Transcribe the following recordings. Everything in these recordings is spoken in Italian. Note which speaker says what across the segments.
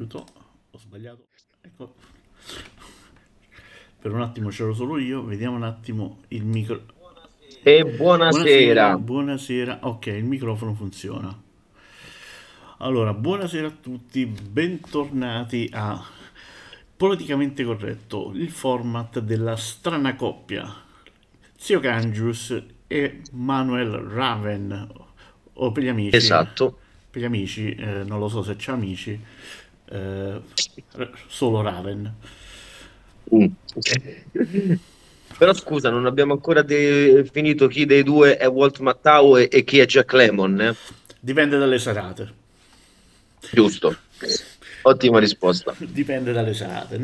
Speaker 1: aiuto, ho sbagliato. Ecco, per un attimo c'ero solo io, vediamo un attimo il micro.
Speaker 2: E
Speaker 1: Buonasera,
Speaker 2: buonasera.
Speaker 1: buonasera. Ok, il microfono funziona. Allora, buonasera a tutti, bentornati a Politicamente Corretto, il format della strana coppia. Zio Cangius e Manuel Raven, o
Speaker 2: Esatto.
Speaker 1: per gli amici, non lo so se c'è amici, eh, solo Raven.
Speaker 2: Mm. Però scusa, non abbiamo ancora finito chi dei due è Walt Matthau e chi è Jack Lemmon, eh?
Speaker 1: Dipende dalle serate.
Speaker 2: Giusto. Ottima risposta.
Speaker 1: Dipende dalle serate.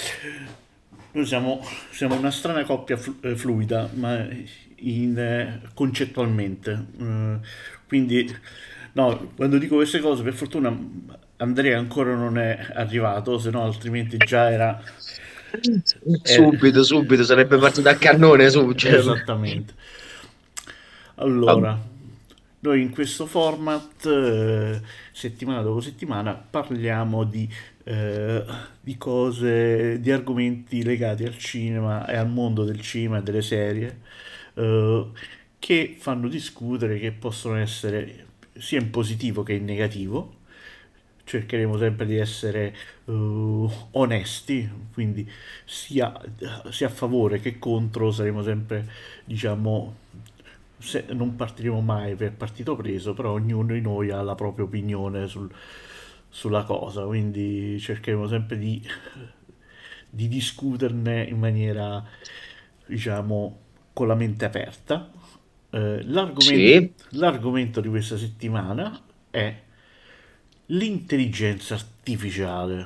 Speaker 1: Siamo una strana coppia fluida, ma concettualmente. Quindi, no, quando dico queste cose, per fortuna Andrea ancora non è arrivato, se no altrimenti già era-
Speaker 2: Subito, subito, sarebbe partito a cannone su. Cioè.
Speaker 1: Esattamente.
Speaker 2: Vabbè.
Speaker 1: Allora, noi in questo format, settimana dopo settimana, parliamo di cose, di argomenti legati al cinema e al mondo del cinema e delle serie, eh, che fanno discutere, che possono essere sia in positivo che in negativo. Cercheremo sempre di essere onesti, quindi sia a favore che contro saremo sempre, diciamo, non partiremo mai per partito preso, però ognuno di noi ha la propria opinione sulla cosa, quindi cercheremo sempre di discuterne in maniera, diciamo, con la mente aperta.
Speaker 2: Sì,
Speaker 1: L'argomento di questa settimana è l'intelligenza artificiale,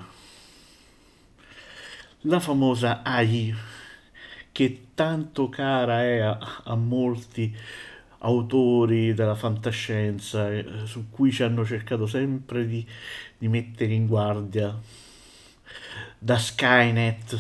Speaker 1: la famosa AI che tanto cara è a molti autori della fantascienza, su cui ci hanno cercato sempre di mettere in guardia, da Skynet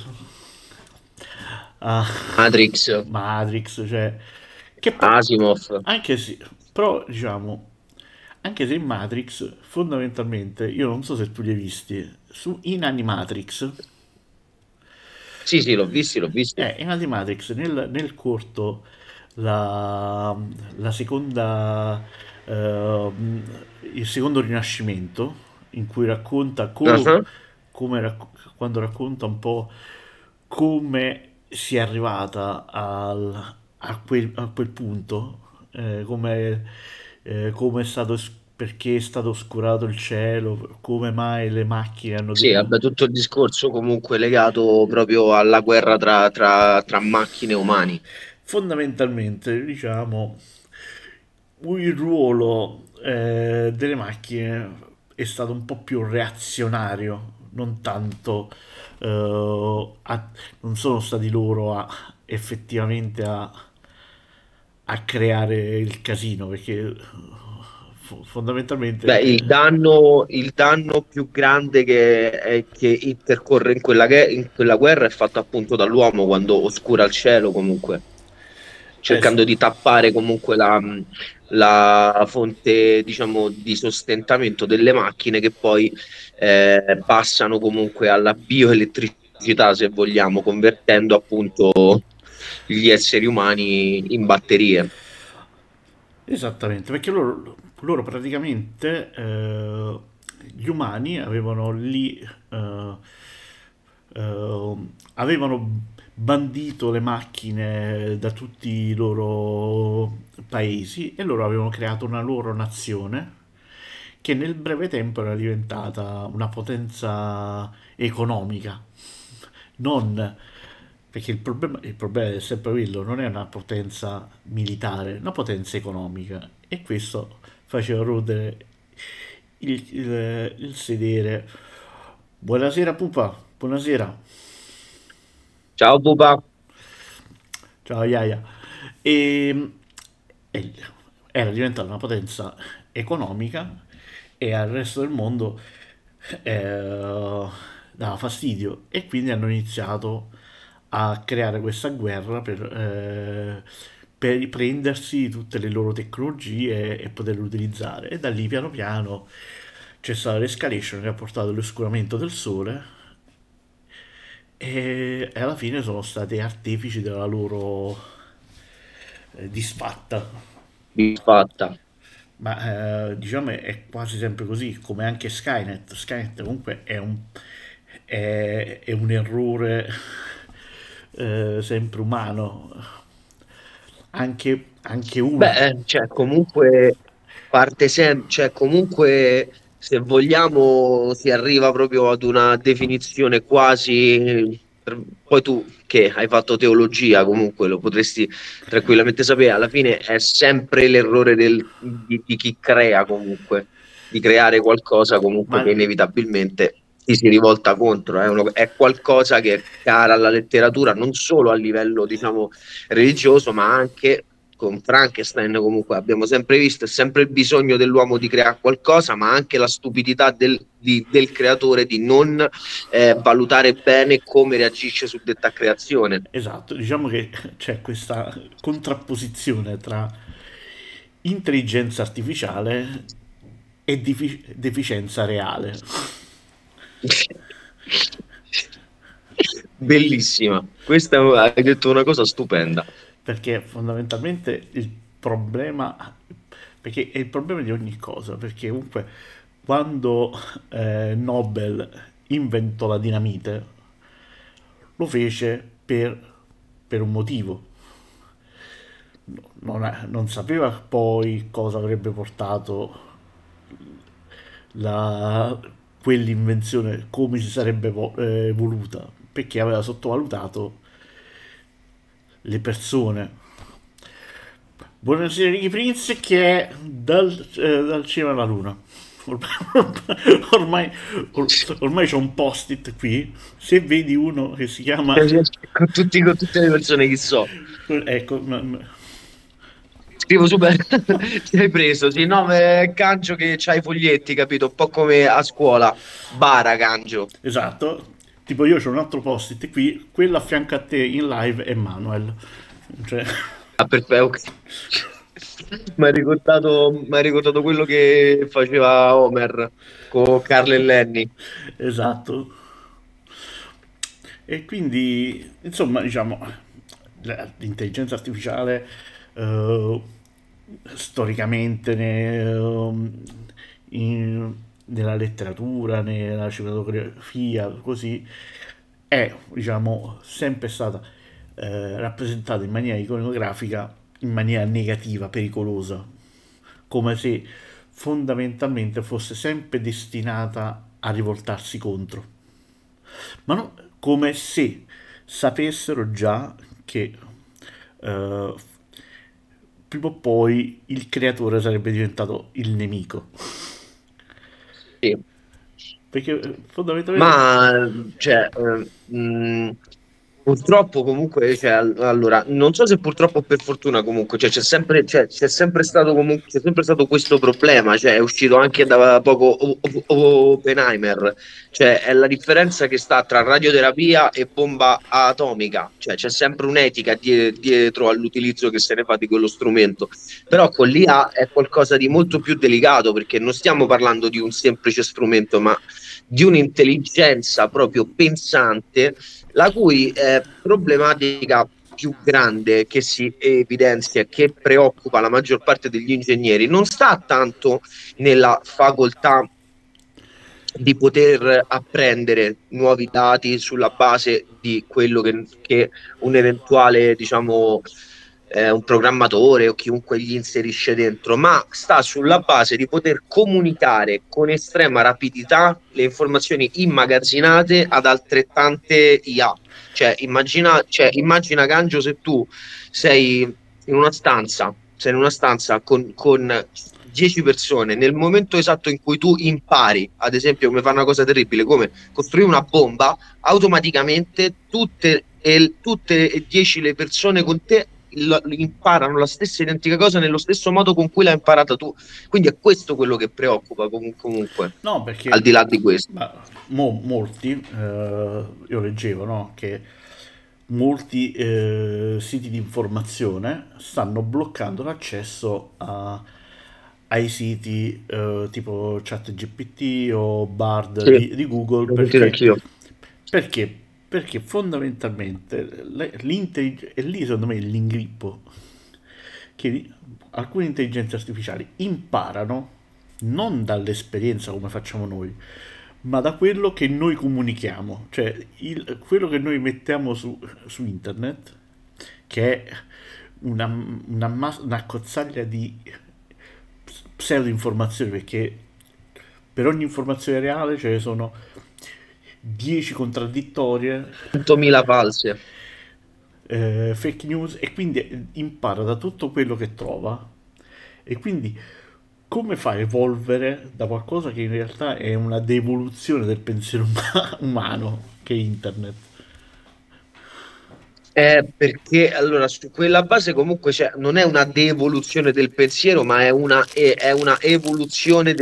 Speaker 1: a
Speaker 2: Matrix,
Speaker 1: Matrix, cioè, che
Speaker 2: Asimov.
Speaker 1: anche se, però diciamo, anche se in Matrix, fondamentalmente, io non so se tu li hai visti, in Animatrix,
Speaker 2: Sì, sì, l'ho visti, l'ho visti.
Speaker 1: in Animatrix, nel corto, la, la seconda, ehm, il secondo rinascimento, in cui racconta
Speaker 2: Ah.
Speaker 1: quando racconta un po' come si è arrivata a quel punto, come è stato, perché è stato oscurato il cielo, come mai le macchine hanno
Speaker 2: Sì, vabbè, tutto il discorso comunque legato proprio alla guerra tra macchine e umani.
Speaker 1: fondamentalmente, diciamo, il ruolo delle macchine è stato un po' più reazionario, non tanto, non sono stati loro effettivamente a creare il casino, perché fondamentalmente
Speaker 2: Beh, il danno più grande che intercorre in quella guerra è fatto appunto dall'uomo quando oscura il cielo, comunque,
Speaker 1: sì.
Speaker 2: cercando di tappare comunque la fonte, diciamo, di sostentamento delle macchine che poi passano comunque alla bioelettricità, se vogliamo, convertendo appunto gli esseri umani in batterie.
Speaker 1: Esattamente, perché loro praticamente, gli umani avevano eh, avevano bandito le macchine da tutti i loro paesi e loro avevano creato una loro nazione che nel breve tempo era diventata una potenza economica, non perché il problema è sempre quello, non è una potenza militare, è una potenza economica e questo faceva rodere il sedere. Buonasera pupa, buonasera,
Speaker 2: Ciao, Pupa.
Speaker 1: ciao Iaia. E, e era diventata una potenza economica e al resto del mondo dava fastidio e quindi hanno iniziato a creare questa guerra per riprendersi tutte le loro tecnologie e poterle utilizzare. E da lì piano piano c'è stata l'escalation che ha portato all'oscuramento del sole e alla fine sono stati artefici della loro disfatta.
Speaker 2: disfatta.
Speaker 1: Ma diciamo è quasi sempre così, come anche Skynet. Skynet comunque è un errore sempre umano. Anche uno.
Speaker 2: Beh, cioè, comunque parte sempre, cioè, comunque se vogliamo si arriva proprio ad una definizione quasi. Poi tu che hai fatto teologia, comunque lo potresti tranquillamente sapere, alla fine è sempre l'errore di chi crea comunque, di creare qualcosa comunque
Speaker 1: Ma
Speaker 2: che inevitabilmente ti si rivolta contro, è qualcosa che è cara alla letteratura, non solo a livello, diciamo, religioso, ma anche con Frankenstein comunque abbiamo sempre visto, è sempre il bisogno dell'uomo di creare qualcosa, ma anche la stupidità del creatore di non valutare bene come reagisce su detta creazione.
Speaker 1: esatto, diciamo che c'è questa contrapposizione tra intelligenza artificiale e deficienza reale.
Speaker 2: Bellissima, questa hai detto una cosa stupenda.
Speaker 1: Perché fondamentalmente il problema, perché è il problema di ogni cosa, perché comunque quando Nobel inventò la dinamite lo fece per un motivo. Non sapeva poi cosa avrebbe portato la, quell'invenzione, come si sarebbe evoluta, perché aveva sottovalutato le persone. Buonasera Ricky Prince che è dal cinema alla luna. Ormai, ormai c'è un post-it qui. Se vedi uno che si chiama.
Speaker 2: Con tutte le persone che so.
Speaker 1: Ecco,
Speaker 2: Scrivo super, ti hai preso, sì, no, è Cangio che c'ha i foglietti, capito? Un po' come a scuola, bara Cangio.
Speaker 1: esatto. Tipo io c'ho un altro post-it qui, quello a fianco a te in live è Manuel. Cioè,
Speaker 2: Ah, perfetto. Ok. Mi hai ricordato quello che faceva Homer con Carl e Lenny.
Speaker 1: esatto. E quindi, insomma, diciamo, l'intelligenza artificiale eh, storicamente nella letteratura, nella cinematografia, così, è, diciamo, sempre stata rappresentata in maniera iconografica in maniera negativa, pericolosa, come se fondamentalmente fosse sempre destinata a rivoltarsi contro, ma no, come se sapessero già che eh, prima o poi il creatore sarebbe diventato il nemico.
Speaker 2: Sì.
Speaker 1: Perché fondamentalmente.
Speaker 2: Ma cioè, purtroppo comunque, cioè, allora, non so se purtroppo o per fortuna comunque, c'è sempre stato comunque, c'è sempre stato questo problema, cioè è uscito anche da poco Oppenheimer, cioè è la differenza che sta tra radioterapia e bomba atomica, cioè c'è sempre un'etica dietro all'utilizzo che se ne fa di quello strumento, però con l'IA è qualcosa di molto più delicato perché non stiamo parlando di un semplice strumento, ma di un'intelligenza proprio pensante, la cui problematica più grande che si evidenzia e che preoccupa la maggior parte degli ingegneri non sta tanto nella facoltà di poter apprendere nuovi dati sulla base di quello che un eventuale, diciamo, un programmatore o chiunque gli inserisce dentro, ma sta sulla base di poter comunicare con estrema rapidità le informazioni immagazzinate ad altrettante IA. Immagina Gangio se tu sei sei in una stanza con 10 persone, nel momento esatto in cui tu impari, ad esempio, come fare una cosa terribile, come costruire una bomba, automaticamente tutte e 10 le persone con te imparano la stessa identica cosa nello stesso modo con cui l'hai imparata tu. Quindi è questo quello che preoccupa comunque,
Speaker 1: No,
Speaker 2: al
Speaker 1: perché
Speaker 2: di là di questo.
Speaker 1: ma, molti, io leggevo, no, che molti siti di informazione stanno bloccando l'accesso ai siti tipo ChatGPT o Bard
Speaker 2: Sì,
Speaker 1: di Google,
Speaker 2: devo dire anch'io.
Speaker 1: perché, perché fondamentalmente e lì secondo me è l'ingrippo, che alcune intelligenze artificiali imparano non dall'esperienza come facciamo noi, ma da quello che noi comunichiamo, cioè quello che noi mettiamo su internet, che è una cozzaglia di pseudo informazioni, perché per ogni informazione reale ce ne sono 10 contraddittorie,
Speaker 2: 100.000 false.
Speaker 1: fake news, e quindi impara da tutto quello che trova. E quindi come fa a evolvere da qualcosa che in realtà è una devoluzione del pensiero umano, che è internet?
Speaker 2: Perché allora su quella base comunque non è una devoluzione del pensiero, ma è una evoluzione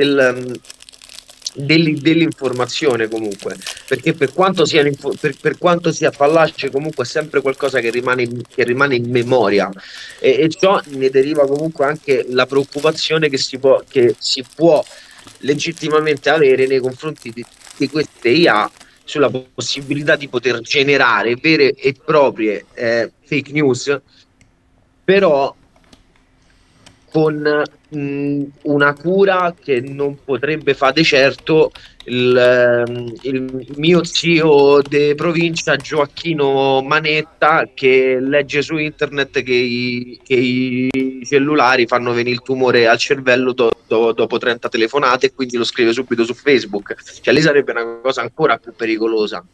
Speaker 2: dell'informazione comunque, perché per quanto sia fallace comunque è sempre qualcosa che rimane in memoria e ciò ne deriva comunque anche la preoccupazione che si può legittimamente avere nei confronti di queste IA sulla possibilità di poter generare vere e proprie fake news, però con una cura che non potrebbe fare di certo il mio zio de provincia Gioacchino Manetta, che legge su internet che i cellulari fanno venire il tumore al cervello dopo 30 telefonate e quindi lo scrive subito su Facebook. Cioè lì sarebbe una cosa ancora più pericolosa.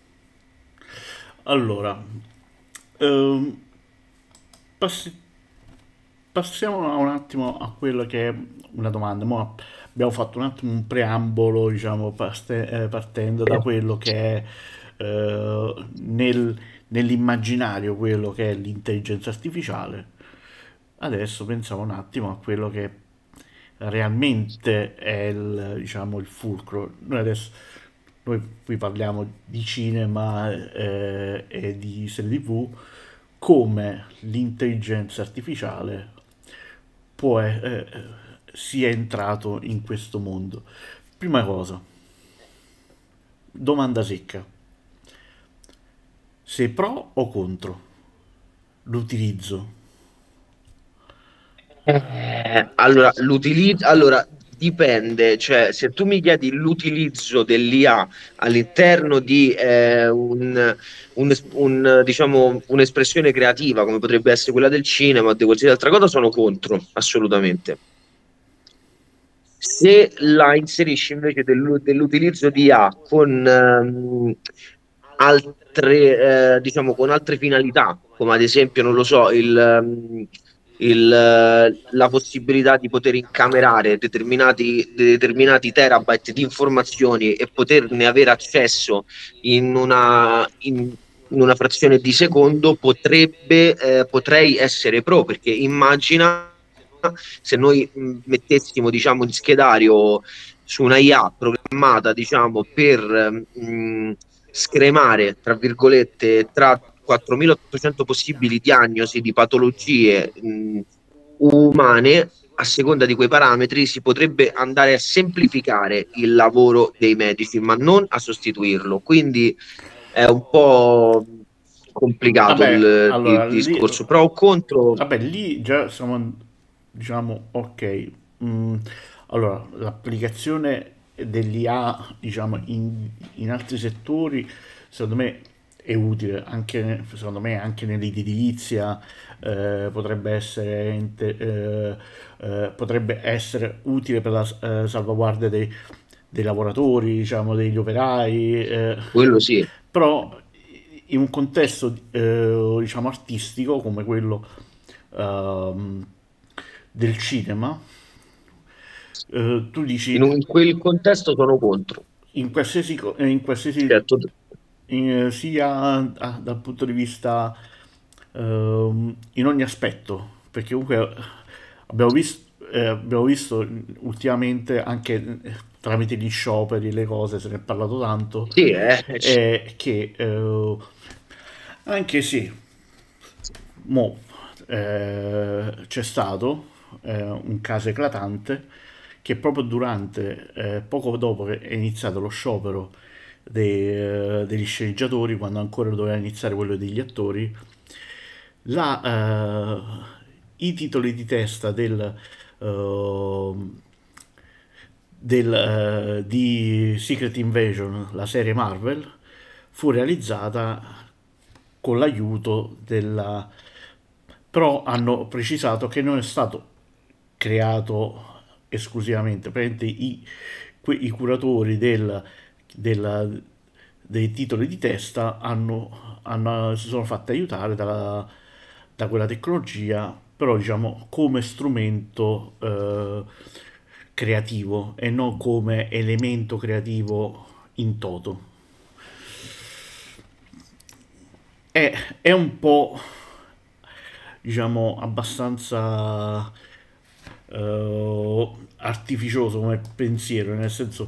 Speaker 1: Allora, ehm, passi- passiamo un attimo a quello che è una domanda. Abbiamo fatto un attimo un preambolo, diciamo, partendo da quello che è nell'immaginario quello che è l'intelligenza artificiale. Adesso pensiamo un attimo a quello che realmente è diciamo, il fulcro. Noi qui parliamo di cinema e di serie TV, come l'intelligenza artificiale sia entrato in questo mondo. Prima cosa, domanda secca: sei pro o contro l'utilizzo?
Speaker 2: Allora, dipende, cioè se tu mi chiedi l'utilizzo dell'IA all'interno di diciamo, un'espressione creativa come potrebbe essere quella del cinema o di qualsiasi altra cosa, sono contro, assolutamente. Se la inserisci invece dell'utilizzo di IA con diciamo, con altre finalità, come ad esempio, non lo so, la possibilità di poter incamerare determinati terabyte di informazioni e poterne avere accesso in una frazione di secondo, potrei essere pro, perché immagina se noi mettessimo, diciamo, in schedario su una IA programmata, diciamo, per scremare, tra virgolette, tra 4.800 possibili diagnosi di patologie umane, a seconda di quei parametri, si potrebbe andare a semplificare il lavoro dei medici, ma non a sostituirlo. Quindi è un po' complicato
Speaker 1: Vabbè,
Speaker 2: il
Speaker 1: allora
Speaker 2: discorso, pro o contro.
Speaker 1: lì già siamo, diciamo, ok. Mm, allora, l'applicazione dell'IA, diciamo, in altri settori, secondo me è utile, anche, secondo me, anche nell'edilizia, potrebbe essere utile per la salvaguardia dei lavoratori, diciamo, degli operai,
Speaker 2: Quello sì.
Speaker 1: però in un contesto diciamo artistico come quello ehm, del cinema, tu dici
Speaker 2: In quel contesto sono contro.
Speaker 1: in qualsiasi
Speaker 2: Certo,
Speaker 1: sia dal punto di vista in ogni aspetto, perché comunque abbiamo visto ultimamente anche tramite gli scioperi, le cose, se ne è parlato tanto,
Speaker 2: sì,
Speaker 1: che anche se c'è stato un caso eclatante che proprio durante, poco dopo che è iniziato lo sciopero degli sceneggiatori, quando ancora doveva iniziare quello degli attori, i titoli di testa eh, di Secret Invasion, la serie Marvel, fu realizzata con l'aiuto della... però hanno precisato che non è stato creato esclusivamente, praticamente i curatori dei titoli di testa si sono fatti aiutare da quella tecnologia, però diciamo come strumento creativo e non come elemento creativo in toto. È un po', diciamo, abbastanza artificioso come pensiero, nel senso,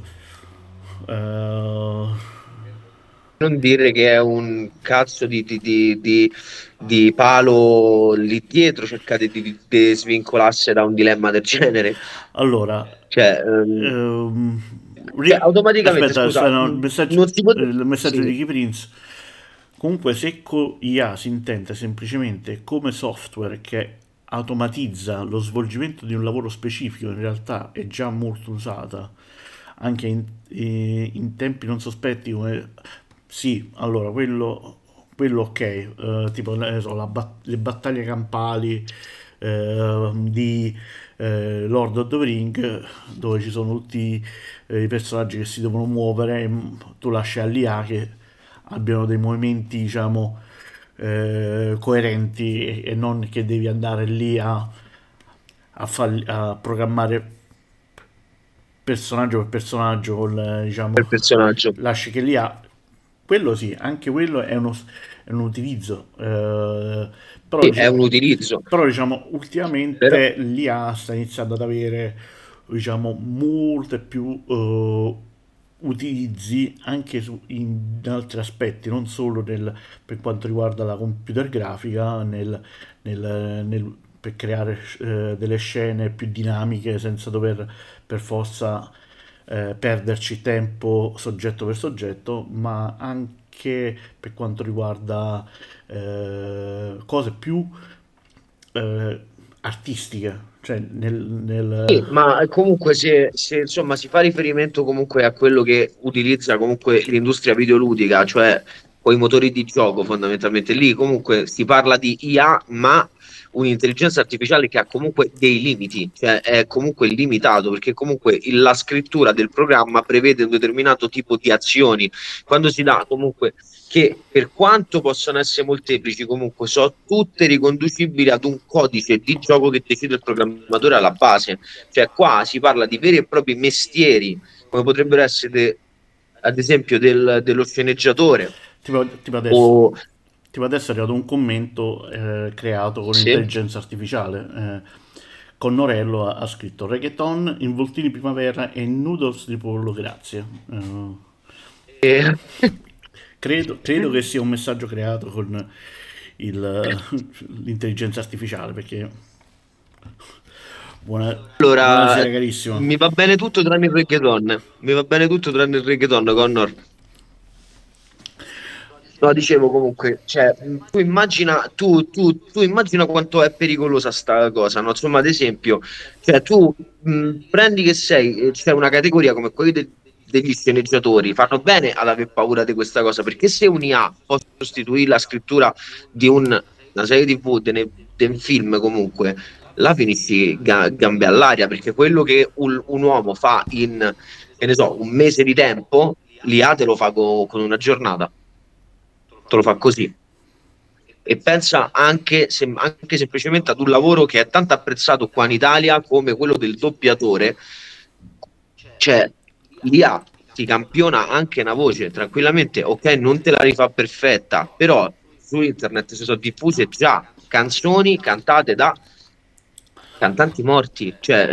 Speaker 1: eh,
Speaker 2: Non dire che è un cazzo di palo lì dietro, cercate di svincolarsi da un dilemma del genere.
Speaker 1: allora,
Speaker 2: Cioè,
Speaker 1: ehm,
Speaker 2: automaticamente,
Speaker 1: aspetta,
Speaker 2: scusa,
Speaker 1: no, il messaggio,
Speaker 2: non si può...
Speaker 1: il messaggio di
Speaker 2: Sì.
Speaker 1: Key Prince. Comunque, se con IA si intende semplicemente come software che automatizza lo svolgimento di un lavoro specifico, in realtà è già molto usata anche in tempi non sospetti come... Sì, allora, quello ok, tipo ne so, le battaglie campali di Lord of the Ring, dove ci sono tutti i personaggi che si devono muovere, e tu lasci all'IA che abbiano dei movimenti, diciamo, coerenti e non che devi andare lì a programmare personaggio per personaggio, diciamo,
Speaker 2: Per personaggio.
Speaker 1: lasci che l'IA, quello sì, anche quello è un utilizzo,
Speaker 2: Sì, è un utilizzo.
Speaker 1: però diciamo,
Speaker 2: Però,
Speaker 1: ultimamente l'IA sta iniziando ad avere, diciamo, molte più utilizzi anche in altri aspetti, non solo per quanto riguarda la computer grafica, per creare delle scene più dinamiche senza dover per forza perderci tempo soggetto per soggetto, ma anche per quanto riguarda cose più eh, artistiche, cioè
Speaker 2: sì, ma comunque se, insomma si fa riferimento comunque a quello che utilizza comunque l'industria videoludica, cioè con i motori di gioco fondamentalmente, lì comunque si parla di IA, ma un'intelligenza artificiale che ha comunque dei limiti, cioè è comunque limitato, perché comunque la scrittura del programma prevede un determinato tipo di azioni. Quando si dà comunque che per quanto possano essere molteplici, comunque sono tutte riconducibili ad un codice di gioco che decide il programmatore alla base. Cioè, qua si parla di veri e propri mestieri, come potrebbero essere, ad esempio, dello sceneggiatore
Speaker 1: tipo adesso.
Speaker 2: o
Speaker 1: Tipo adesso è arrivato un commento creato con
Speaker 2: sì.
Speaker 1: intelligenza artificiale. Connorello ha scritto reggaeton, involtini primavera e noodles di pollo, grazie.
Speaker 2: E-
Speaker 1: Credo che sia un messaggio creato con l'intelligenza artificiale perché
Speaker 2: Allora,
Speaker 1: buonasera carissimo.
Speaker 2: mi va bene tutto tranne il reggaeton. Mi va bene tutto tranne il reggaeton, Connor. No, dicevo comunque, cioè, tu immagina quanto è pericolosa sta cosa, no? Insomma, ad esempio, cioè, tu prendi che c'è una categoria come quelli degli sceneggiatori, fanno bene ad aver paura di questa cosa, perché se un'IA può sostituire la scrittura di una serie TV, di un film comunque, là finisci gambe all'aria, perché quello che un uomo fa in, che ne so, un mese di tempo, l'IA te lo fa con una giornata, te lo fa così. E pensa anche semplicemente ad un lavoro che è tanto apprezzato qua in Italia come quello del doppiatore. Cioè, l'IA ti campiona anche una voce tranquillamente, ok, non te la rifà perfetta, però su internet si sono diffuse già canzoni cantate da cantanti morti.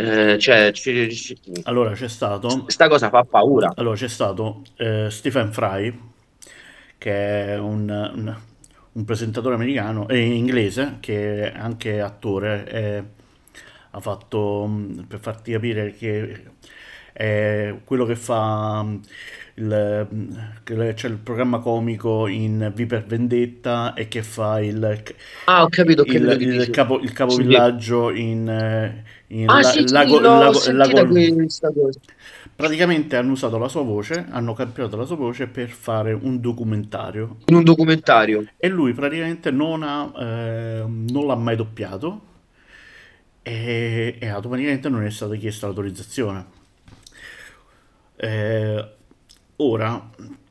Speaker 1: Allora c'è stato
Speaker 2: Sta cosa fa paura.
Speaker 1: Stephen Fry, che è un presentatore americano e inglese, che è anche attore, ha fatto, per farti capire che è quello che fa c'è il programma comico in V per Vendetta e che fa
Speaker 2: Ah, ho capito chi dici.
Speaker 1: il
Speaker 2: Sì.
Speaker 1: capovillaggio in
Speaker 2: Ah, sì, sì, l'ho sentita questa cosa.
Speaker 1: praticamente hanno usato la sua voce, hanno cambiato la sua voce per fare un documentario
Speaker 2: In un documentario.
Speaker 1: e lui praticamente non l'ha mai doppiato e automaticamente non è stata chiesta l'autorizzazione. Eh, ora,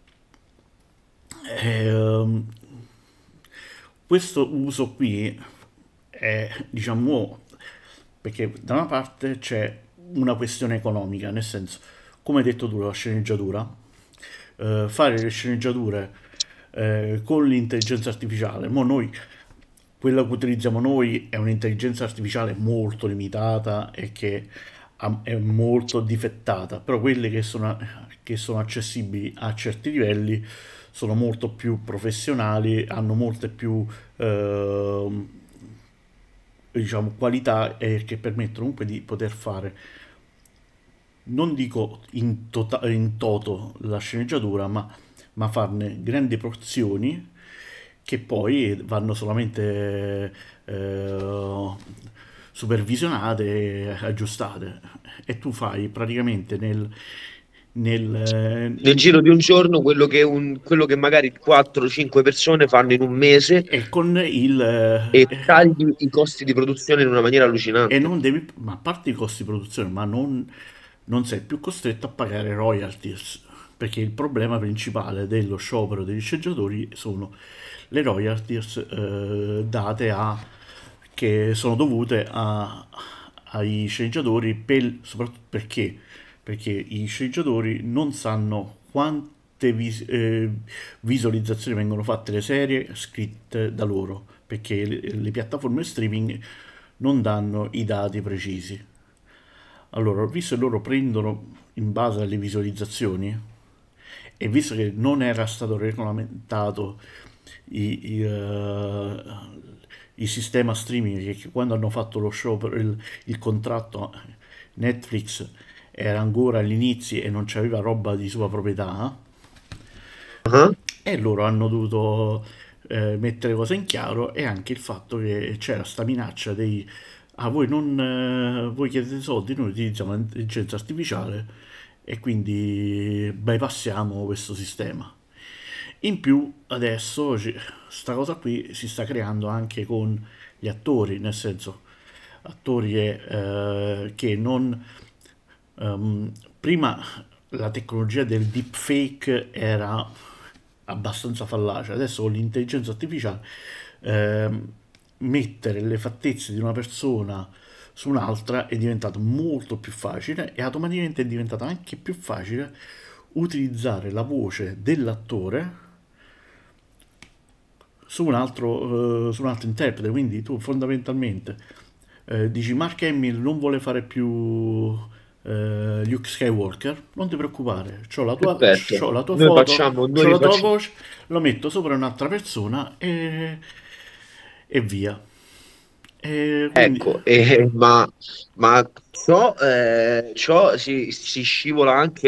Speaker 1: ehm, questo uso qui è, diciamo, perché da una parte c'è una questione economica, nel senso, come hai detto tu, la sceneggiatura, fare le sceneggiature con l'intelligenza artificiale, mo noi, quella che utilizziamo noi è un'intelligenza artificiale molto limitata e che è molto difettata, però quelle che sono accessibili a certi livelli sono molto più professionali, hanno molte più diciamo, qualità che permettono comunque di poter fare, non dico in toto la sceneggiatura, ma farne grandi porzioni che poi vanno solamente supervisionate e aggiustate. E tu fai praticamente
Speaker 2: Nel giro di un giorno quello che magari 4-5 persone fanno in un mese
Speaker 1: e con il
Speaker 2: e tagli i costi di produzione in una maniera
Speaker 1: e
Speaker 2: allucinante.
Speaker 1: non devi, ma a parte i costi di produzione, non sei più costretto a pagare royalties, perché il problema principale dello sciopero degli sceneggiatori sono le royalties che sono dovute ai sceneggiatori, soprattutto perché i sceneggiatori non sanno quante visualizzazioni vengono fatte le serie scritte da loro, perché le piattaforme streaming non danno i dati precisi. Allora, visto che loro prendono in base alle visualizzazioni e visto che non era stato regolamentato i- i, eh, il sistema streaming, che quando hanno fatto lo show per il contratto Netflix era ancora agli inizi e non c'aveva roba di sua proprietà,
Speaker 2: Ah.
Speaker 1: e loro hanno dovuto mettere cose in chiaro e anche il fatto che c'era sta minaccia dei voi non voi chiedete soldi, noi utilizziamo l'intelligenza artificiale e quindi bypassiamo questo sistema. In più adesso sta cosa qui si sta creando anche con gli attori, nel senso attori che non prima la tecnologia del deepfake era abbastanza fallace, adesso con l'intelligenza artificiale ehm, mettere le fattezze di una persona su un'altra è diventato molto più facile e automaticamente è diventato anche più facile utilizzare la voce dell'attore su un altro interprete. Quindi tu fondamentalmente dici Mark Hamill non vuole fare più Luke Skywalker, non ti preoccupare,
Speaker 2: Perfetto.
Speaker 1: c'ho la tua
Speaker 2: Noi
Speaker 1: foto,
Speaker 2: facciamo, noi
Speaker 1: c'ho la tua
Speaker 2: rifacciamo.
Speaker 1: voce, lo metto sopra un'altra persona e via. E quindi,
Speaker 2: Ecco, ma ciò si scivola anche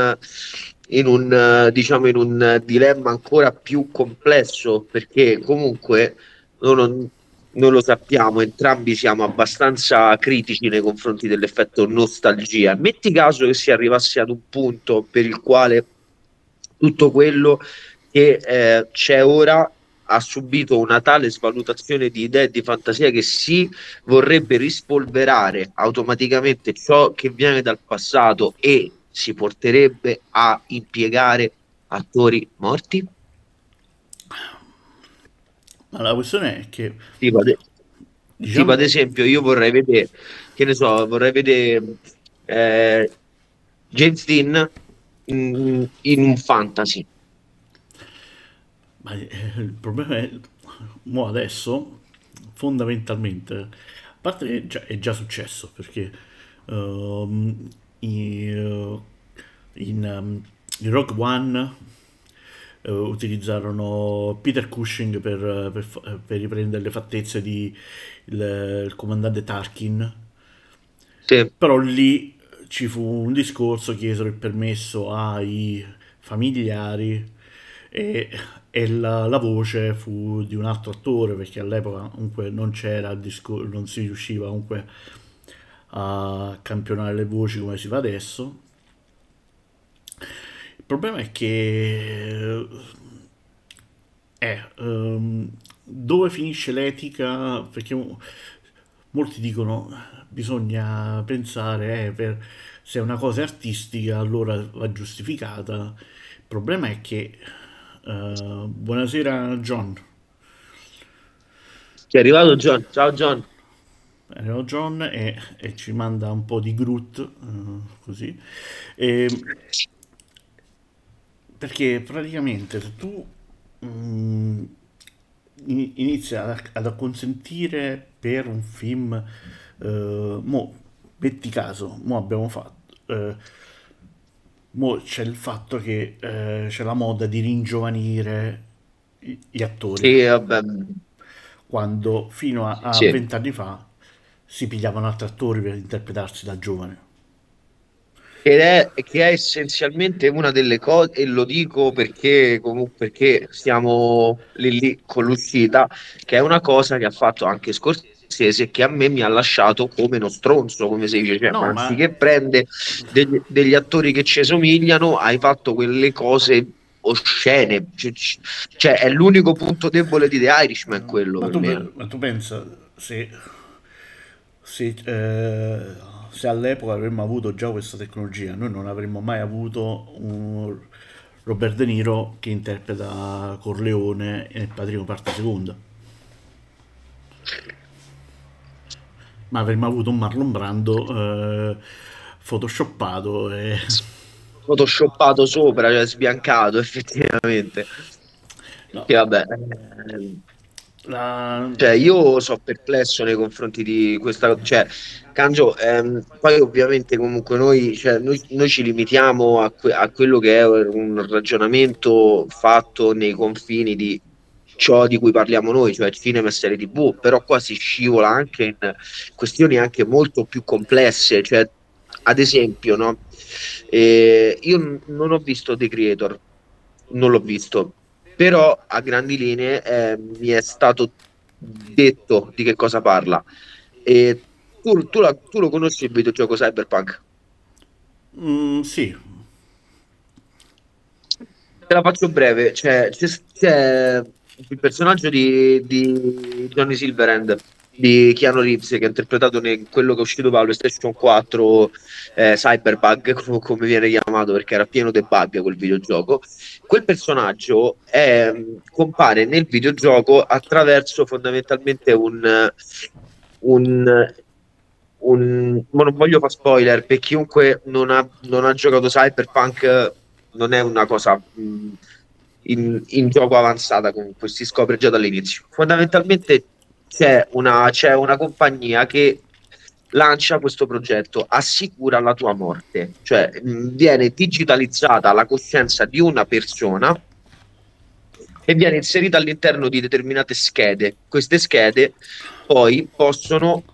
Speaker 2: diciamo, in un dilemma ancora più complesso, perché comunque noi non lo sappiamo, entrambi siamo abbastanza critici nei confronti dell'effetto nostalgia. Metti caso che si arrivasse ad un punto per il quale tutto quello che c'è ora ha subito una tale svalutazione di idee e di fantasia che si vorrebbe rispolverare automaticamente ciò che viene dal passato e si porterebbe a impiegare attori morti.
Speaker 1: ma la questione è che,
Speaker 2: Tipo ad, tipo ad
Speaker 1: diciamo,
Speaker 2: esempio, io vorrei vedere, che ne so, vorrei vedere eh, James Dean in un fantasy.
Speaker 1: il problema è, mo adesso, fondamentalmente, a parte che è già successo, perché ehm, in, in Rogue One utilizzarono Peter Cushing per riprendere le fattezze di il comandante Tarkin
Speaker 2: Sì.
Speaker 1: Però lì ci fu un discorso, chiesero il permesso ai familiari e, e la voce fu di un altro attore perché all'epoca comunque non c'era il non si riusciva comunque a campionare le voci come si fa adesso. Il problema è che dove finisce l'etica? Perché molti dicono bisogna pensare se una cosa è artistica allora va giustificata. Il problema è che buonasera John.
Speaker 2: Ti è arrivato John? Ciao John.
Speaker 1: Arriva John e ci manda un po' di Groot, così. E perché praticamente se tu mm, inizi ad acconsentire per un film, mo, metti caso, mo abbiamo fatto, mo c'è il fatto che c'è la moda di ringiovanire gli attori,
Speaker 2: Sì, vabbè,
Speaker 1: quando fino a
Speaker 2: sì.
Speaker 1: 20 anni fa si pigliavano altri attori per interpretarsi da giovane.
Speaker 2: Che è essenzialmente una delle cose, e lo dico perché comunque perché siamo lì con l'uscita, che è una cosa che ha fatto anche Scorsese, che a me mi ha lasciato come uno stronzo, come si dice, cioè,
Speaker 1: No,
Speaker 2: ma
Speaker 1: ma
Speaker 2: anziché prendere degli attori che ci somigliano, hai fatto quelle cose oscene, cioè, è l'unico punto debole di The Irishman quello per me.
Speaker 1: ma tu pensa se, se all'epoca avremmo avuto già questa tecnologia, noi non avremmo mai avuto un Robert De Niro che interpreta Corleone nel Padrino parte seconda, ma avremmo avuto un Marlon Brando photoshoppato e...
Speaker 2: Photoshoppato sopra, cioè sbiancato effettivamente.
Speaker 1: No,
Speaker 2: Che vabbè,
Speaker 1: la...
Speaker 2: cioè io sono perplesso nei confronti di questa, cioè Canggio, poi ovviamente comunque noi, cioè, noi ci limitiamo a quello che è un ragionamento fatto nei confini di ciò di cui parliamo noi, cioè cinema e serie TV, però qua si scivola anche in questioni anche molto più complesse, cioè ad esempio, no? Io non ho visto The Creator, non l'ho visto, però a grandi linee mi è stato detto di che cosa parla. E tu lo conosci il videogioco Cyberpunk?
Speaker 1: Sì.
Speaker 2: Te la faccio breve, cioè, c'è il personaggio di Johnny Silverhand, di Keanu Reeves, che ha interpretato quello che è uscito per la PlayStation 4, Cyberbug, come viene chiamato, perché era pieno di bug quel videogioco. Quel personaggio compare nel videogioco attraverso fondamentalmente un, ma non voglio fare spoiler per chiunque non ha giocato Cyberpunk, non è una cosa in gioco avanzata, comunque si scopre già dall'inizio. Fondamentalmente c'è una compagnia che lancia questo progetto, assicura la tua morte, cioè viene digitalizzata la coscienza di una persona e viene inserita all'interno di determinate schede. Queste schede poi possono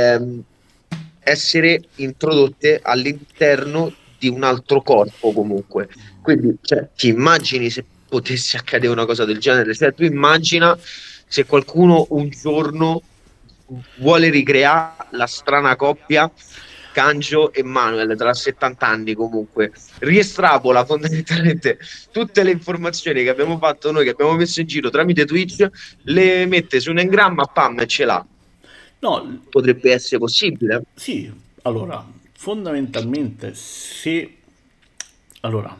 Speaker 2: essere introdotte all'interno di un altro corpo comunque. Quindi, cioè, ti immagini se potesse accadere una cosa del genere? Cioè, tu immagina se qualcuno un giorno vuole ricreare la strana coppia Cangio e Manuel tra 70 anni comunque riestrapola fondamentalmente tutte le informazioni che abbiamo fatto noi, che abbiamo messo in giro tramite Twitch, le mette su un engramma, pam, e ce l'ha.
Speaker 1: No,
Speaker 2: Potrebbe essere possibile.
Speaker 1: sì, allora, fondamentalmente se... Allora,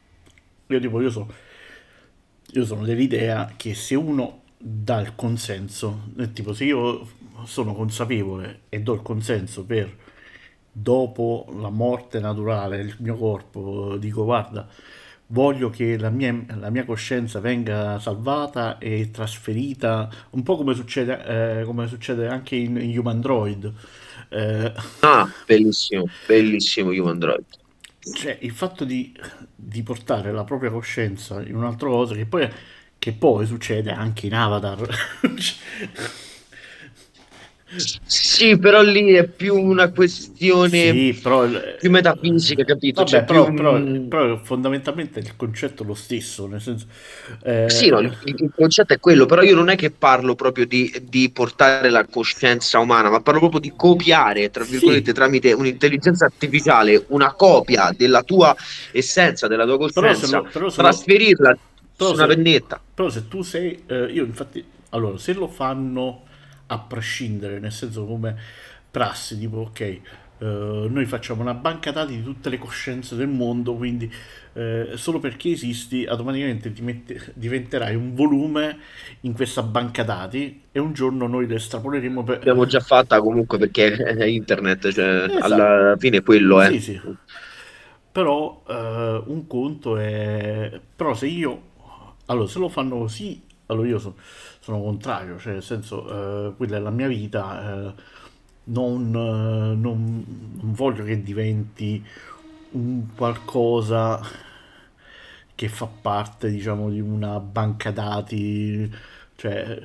Speaker 1: io sono dell'idea che se uno dà il consenso, del tipo se io sono consapevole e do il consenso per dopo la morte naturale del mio corpo, dico guarda, voglio che la mia coscienza venga salvata e trasferita, un po' come succede anche in Human Droid. Eh,
Speaker 2: Ah, bellissimo, bellissimo Human Droid.
Speaker 1: cioè, il fatto di portare la propria coscienza in un'altra cosa che poi succede anche in Avatar.
Speaker 2: Sì, però lì è più una questione
Speaker 1: Sì, però,
Speaker 2: più metafisica, capito? Cioè
Speaker 1: vabbè,
Speaker 2: più...
Speaker 1: però fondamentalmente il concetto è lo stesso, nel senso,
Speaker 2: Sì, no,
Speaker 1: eh,
Speaker 2: il concetto è quello, però io non è che parlo proprio di portare la coscienza umana, ma parlo proprio di copiare, tra
Speaker 1: sì,
Speaker 2: virgolette, tramite un'intelligenza artificiale, una copia della tua essenza, della tua
Speaker 1: però se
Speaker 2: coscienza,
Speaker 1: lo, però se lo,
Speaker 2: trasferirla
Speaker 1: però
Speaker 2: su una
Speaker 1: se,
Speaker 2: pennetta.
Speaker 1: però se tu sei, io infatti, allora, se lo fanno a prescindere, nel senso come prassi, tipo, ok, noi facciamo una banca dati di tutte le coscienze del mondo, quindi solo perché esisti, automaticamente diventerai un volume in questa banca dati e un giorno noi le estrapoleremo per...
Speaker 2: L'abbiamo già fatta comunque perché è internet, cioè
Speaker 1: Esatto,
Speaker 2: alla fine quello è.
Speaker 1: sì, sì. Però un conto è... Però se io... Allora, se lo fanno così, allora sono contrario, cioè nel senso, quella è la mia vita, non voglio che diventi un qualcosa che fa parte, diciamo, di una banca dati, cioè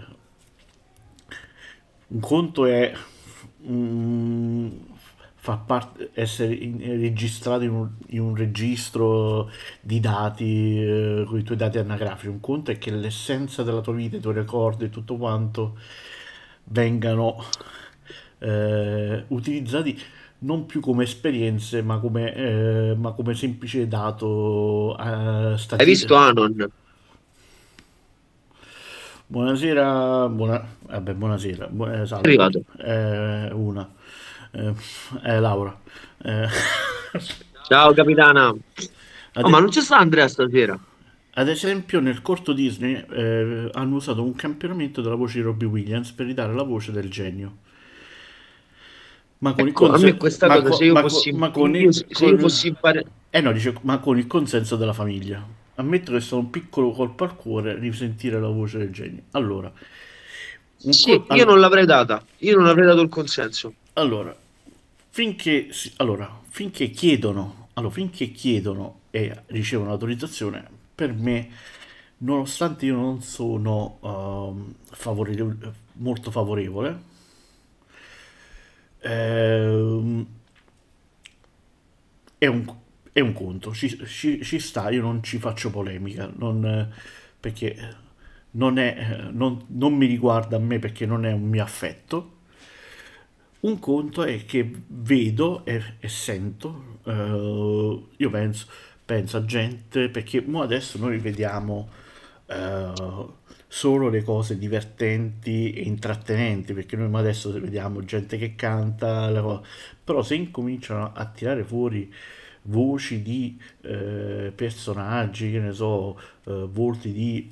Speaker 1: un conto è mm, far parte, essere registrato in un registro di dati, con i tuoi dati anagrafici. Un conto è che l'essenza della tua vita, i tuoi ricordi e tutto quanto vengano utilizzati non più come esperienze, ma come semplice dato
Speaker 2: Hai visto
Speaker 1: statistico.
Speaker 2: Anon?
Speaker 1: Buonasera, vabbè, buonasera,
Speaker 2: È
Speaker 1: salve,
Speaker 2: arrivato.
Speaker 1: una, eh, Laura. Eh,
Speaker 2: Ciao capitana.
Speaker 1: ad,
Speaker 2: Oh, ma non c'è sta Andrea stasera?
Speaker 1: ad esempio, nel corto Disney hanno usato un campionamento della voce di Robbie Williams per ridare la voce del genio, ma con il
Speaker 2: Ecco, a me questa cosa, se io fossi,
Speaker 1: ma con
Speaker 2: io, se io fossi imparare...
Speaker 1: no, dice, ma con il consenso della famiglia. Ammetto che è stato un piccolo colpo al cuore risentire la voce del genio. Allora,
Speaker 2: Sì, io non l'avrei data, io non avrei dato il consenso.
Speaker 1: allora, finché chiedono e ricevono l'autorizzazione, per me, nonostante io non sono molto favorevole, ehm, è un, è un conto, ci sta, io non ci faccio polemica, perché non mi riguarda a me perché non è un mio affetto. Un conto è che vedo e sento, io penso a gente, perché mo adesso noi vediamo eh, solo le cose divertenti e intrattenenti, perché noi mo adesso vediamo gente che canta, però se incominciano a tirare fuori voci di personaggi, che ne so, volti di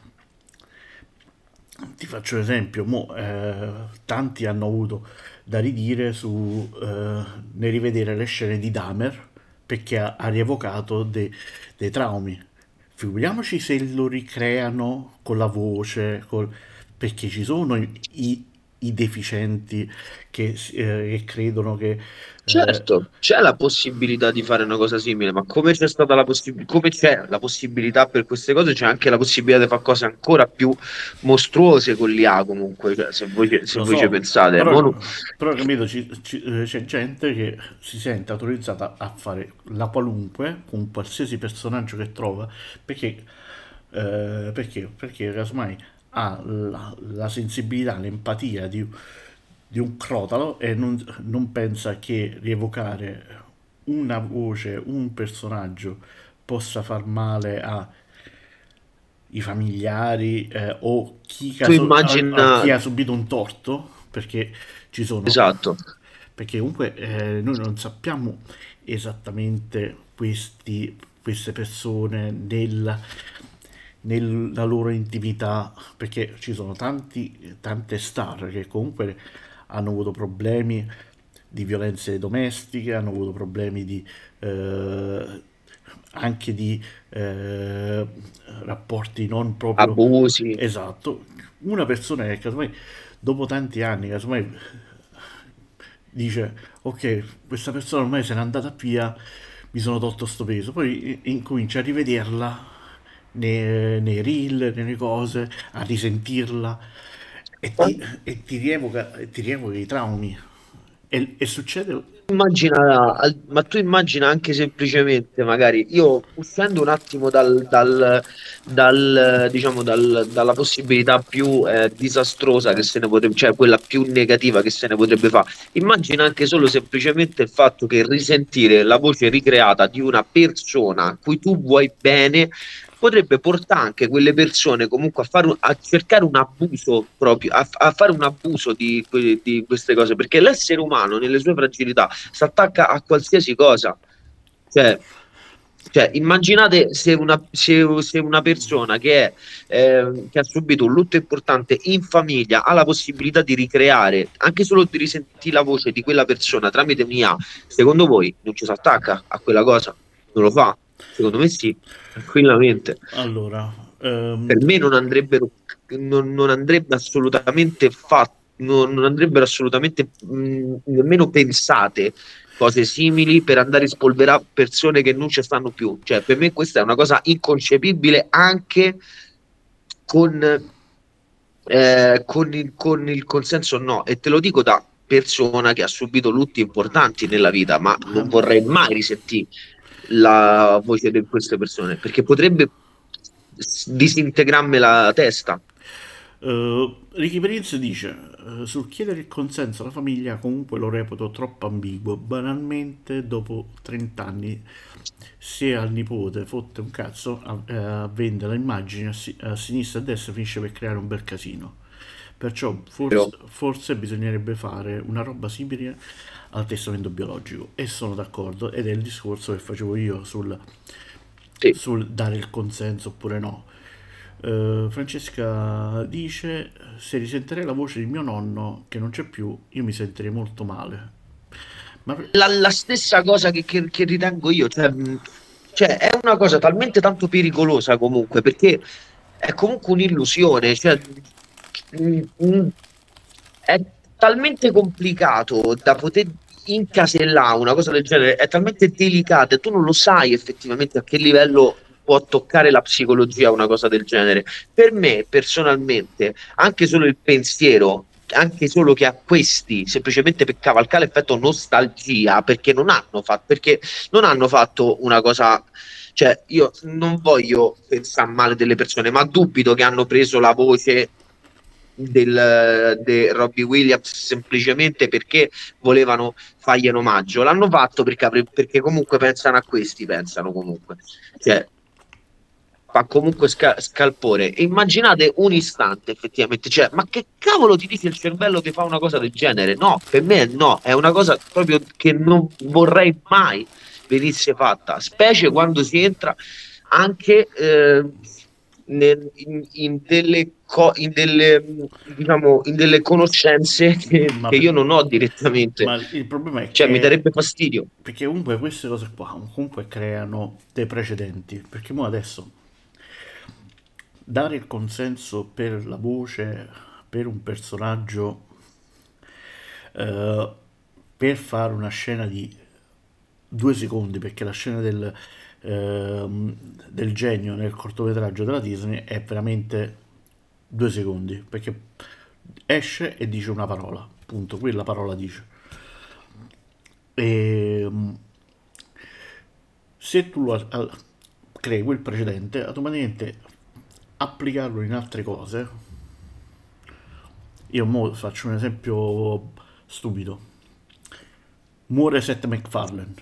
Speaker 1: ti faccio un esempio, tanti hanno avuto da ridire nel rivedere le scene di Dahmer perché ha rievocato dei traumi. Figuriamoci se lo ricreano con la voce, perché ci sono i deficienti che credono che... eh,
Speaker 2: Certo, c'è la possibilità di fare una cosa simile, ma come c'è stata la possibilità, come c'è la possibilità per queste cose, c'è anche la possibilità di fare cose ancora più mostruose con l'IA comunque, cioè, se
Speaker 1: Lo
Speaker 2: voi ci
Speaker 1: so,
Speaker 2: pensate.
Speaker 1: però capito, c'è gente che si sente autorizzata a fare la qualunque con qualsiasi personaggio che trova perché, perché casomai ha la sensibilità, l'empatia di un crotalo e non pensa che rievocare una voce, un personaggio possa far male i familiari o
Speaker 2: Tu immagina,
Speaker 1: a chi ha subito un torto, perché ci sono,
Speaker 2: esatto,
Speaker 1: perché comunque noi non sappiamo esattamente queste persone nella loro intimità, perché ci sono tante star che comunque hanno avuto problemi di violenze domestiche, hanno avuto problemi eh, anche di rapporti non proprio
Speaker 2: abusi.
Speaker 1: esatto. Una persona che casomai dopo tanti anni, casomai dice ok, questa persona ormai se n'è andata via, mi sono tolto sto peso, poi incomincia a rivederla nei reel, nelle cose, a risentirla e ti rievoca i traumi. E succede.
Speaker 2: Ma tu immagina anche semplicemente, magari io uscendo un attimo diciamo, dalla possibilità più disastrosa che se ne potrebbe, cioè quella più negativa che se ne potrebbe fare. Immagina anche solo semplicemente il fatto che risentire la voce ricreata di una persona a cui tu vuoi bene potrebbe portare anche quelle persone comunque a cercare un abuso proprio, a fare un abuso di queste cose, perché l'essere umano nelle sue fragilità si attacca a qualsiasi cosa. Cioè, immaginate se una persona che ha subito un lutto importante in famiglia ha la possibilità di ricreare, anche solo di risentire la voce di quella persona tramite un IA, secondo voi non ci si attacca a quella cosa? Non lo fa? Secondo me sì, tranquillamente.
Speaker 1: Allora,
Speaker 2: Per me non andrebbe assolutamente fatto, non andrebbero assolutamente nemmeno pensate cose simili per andare a spolverare persone che non ci stanno più. Cioè, per me questa è una cosa inconcepibile anche con, con il consenso no. E te lo dico da persona che ha subito lutti importanti nella vita, ma non vorrei mai risentire la voce di queste persone perché potrebbe disintegrarmi la testa.
Speaker 1: Ricky Prince dice, sul chiedere il consenso alla famiglia comunque lo reputo troppo ambiguo, banalmente dopo 30 anni se al nipote fotte un cazzo a vendere l'immagine a sinistra e a destra finisce per creare un bel casino. Perciò
Speaker 2: Però,
Speaker 1: forse bisognerebbe fare una roba simile al testamento biologico e sono d'accordo ed è il discorso che facevo io
Speaker 2: sì.
Speaker 1: sul dare il consenso oppure no. Francesca dice: se risentirei la voce di mio nonno che non c'è più, io mi sentirei molto male. Ma
Speaker 2: La stessa cosa che ritengo io, cioè, è una cosa talmente tanto pericolosa comunque, perché è comunque un'illusione, cioè, mm, è talmente complicato da poter incasellare una cosa del genere, è talmente delicata, e tu non lo sai effettivamente a che livello può toccare la psicologia una cosa del genere. Per me, personalmente, anche solo il pensiero, anche solo che a questi, semplicemente per cavalcare l'effetto nostalgia, perché non hanno fatto una cosa. Cioè, io non voglio pensare male delle persone, ma dubito che hanno preso la voce di Robbie Williams semplicemente perché volevano fargli un omaggio. L'hanno fatto perché comunque pensano a questi, pensano comunque. Cioè, fa comunque scalpore. E immaginate un istante effettivamente, cioè, ma che cavolo ti dice il cervello che fa una cosa del genere? No, per me no, è una cosa proprio che non vorrei mai venisse fatta, specie quando si entra anche diciamo, in delle conoscenze
Speaker 1: ma
Speaker 2: che io non ho direttamente,
Speaker 1: Ma il problema è
Speaker 2: cioè mi
Speaker 1: che,
Speaker 2: darebbe fastidio.
Speaker 1: perché comunque queste cose qua comunque creano dei precedenti, perché mo adesso dare il consenso per la voce, per un personaggio, eh, per fare una scena di 2 secondi, perché la scena del genio nel cortometraggio della Disney è veramente 2 secondi, perché esce e dice una parola, punto, quella parola dice. E, se tu crei quel precedente, automaticamente applicarlo in altre cose. Io mo faccio un esempio stupido. Muore Seth MacFarlane,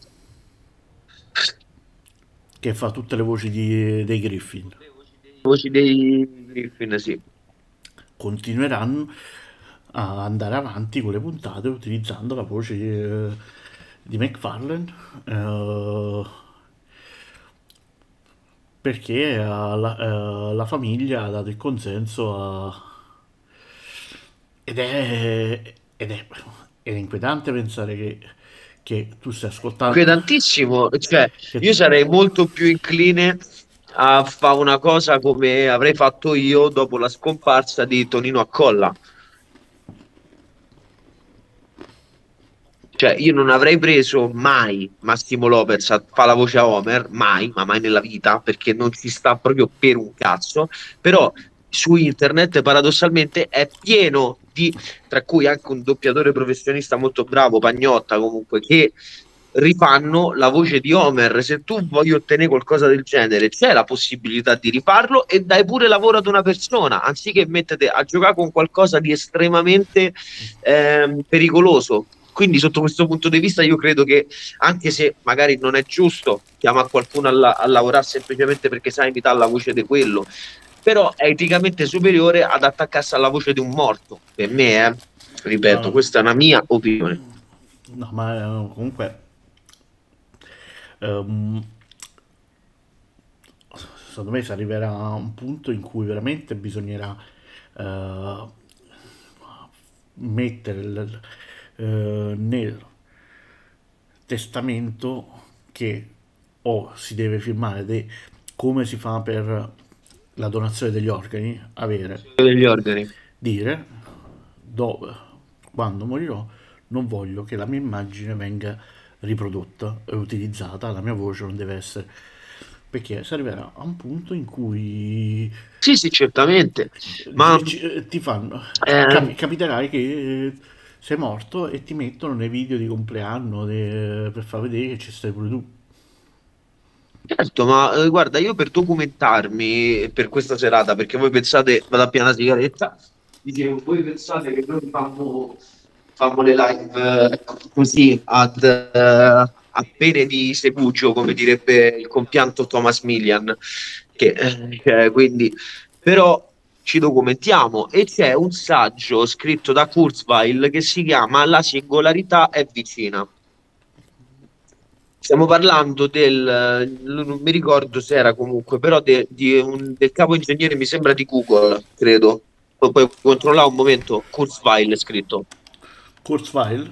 Speaker 1: che fa tutte le voci dei Griffin.
Speaker 2: Voci dei Griffin, sì.
Speaker 1: Continueranno a andare avanti con le puntate utilizzando la voce di MacFarlane, perché la famiglia ha dato il consenso ed è inquietante pensare che tu stai ascoltando,
Speaker 2: Inquietantissimo, cioè
Speaker 1: che
Speaker 2: io sarei molto più incline a fare una cosa come avrei fatto io dopo la scomparsa di Tonino Accolla. Cioè, io non avrei preso mai Massimo Lopez a fare la voce a Homer, mai, ma mai nella vita, perché non ci sta proprio per un cazzo. Però su internet paradossalmente è pieno di, tra cui anche un doppiatore professionista molto bravo, Pagnotta comunque, che rifanno la voce di Homer. Se tu vuoi ottenere qualcosa del genere, c'è la possibilità di rifarlo e dai pure lavoro ad una persona, anziché mettere a giocare con qualcosa di estremamente pericoloso. Quindi sotto questo punto di vista io credo che, anche se magari non è giusto chiamare qualcuno a lavorare semplicemente perché sa imitare la voce di quello, però è eticamente superiore ad attaccarsi alla voce di un morto. Per me, ripeto,
Speaker 1: No,
Speaker 2: questa è una mia opinione.
Speaker 1: no, ma comunque ehm, secondo me si arriverà a un punto in cui veramente bisognerà eh, mettere nel testamento che o si deve firmare come si fa per la donazione degli organi, avere,
Speaker 2: Degli organi.
Speaker 1: dire dove, quando morirò, non voglio che la mia immagine venga riprodotta e utilizzata, la mia voce non deve essere, perché si arriverà a un punto in cui
Speaker 2: Sì, sì, certamente, ma
Speaker 1: ti fanno,
Speaker 2: eh,
Speaker 1: capiterai che sei morto e ti mettono nei video di compleanno per far vedere che ci stai pure tu.
Speaker 2: certo, ma guarda, io per documentarmi per questa serata, perché voi pensate, vado a piena sigaretta, dicevo, voi pensate che noi fammo le live così a pene di segugio, come direbbe il compianto Thomas Millian, che, quindi, però ci documentiamo e c'è un saggio scritto da Kurzweil che si chiama La singolarità è vicina. Stiamo parlando non mi ricordo se era comunque, però del capo ingegnere, mi sembra di Google, credo. Poi puoi controllare un momento, Kurzweil è scritto.
Speaker 1: Kurzweil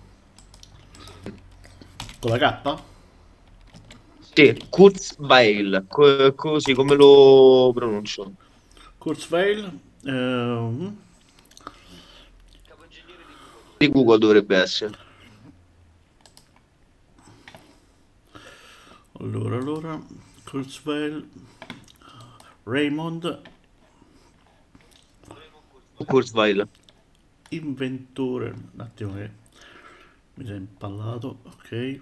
Speaker 1: con la K?
Speaker 2: Sì, Kurzweil, così come lo pronuncio.
Speaker 1: Kurzweil,
Speaker 2: Di Google dovrebbe essere.
Speaker 1: allora, Kurzweil, Raymond,
Speaker 2: Kurzweil.
Speaker 1: inventore, un attimo che mi sei impallato, ok.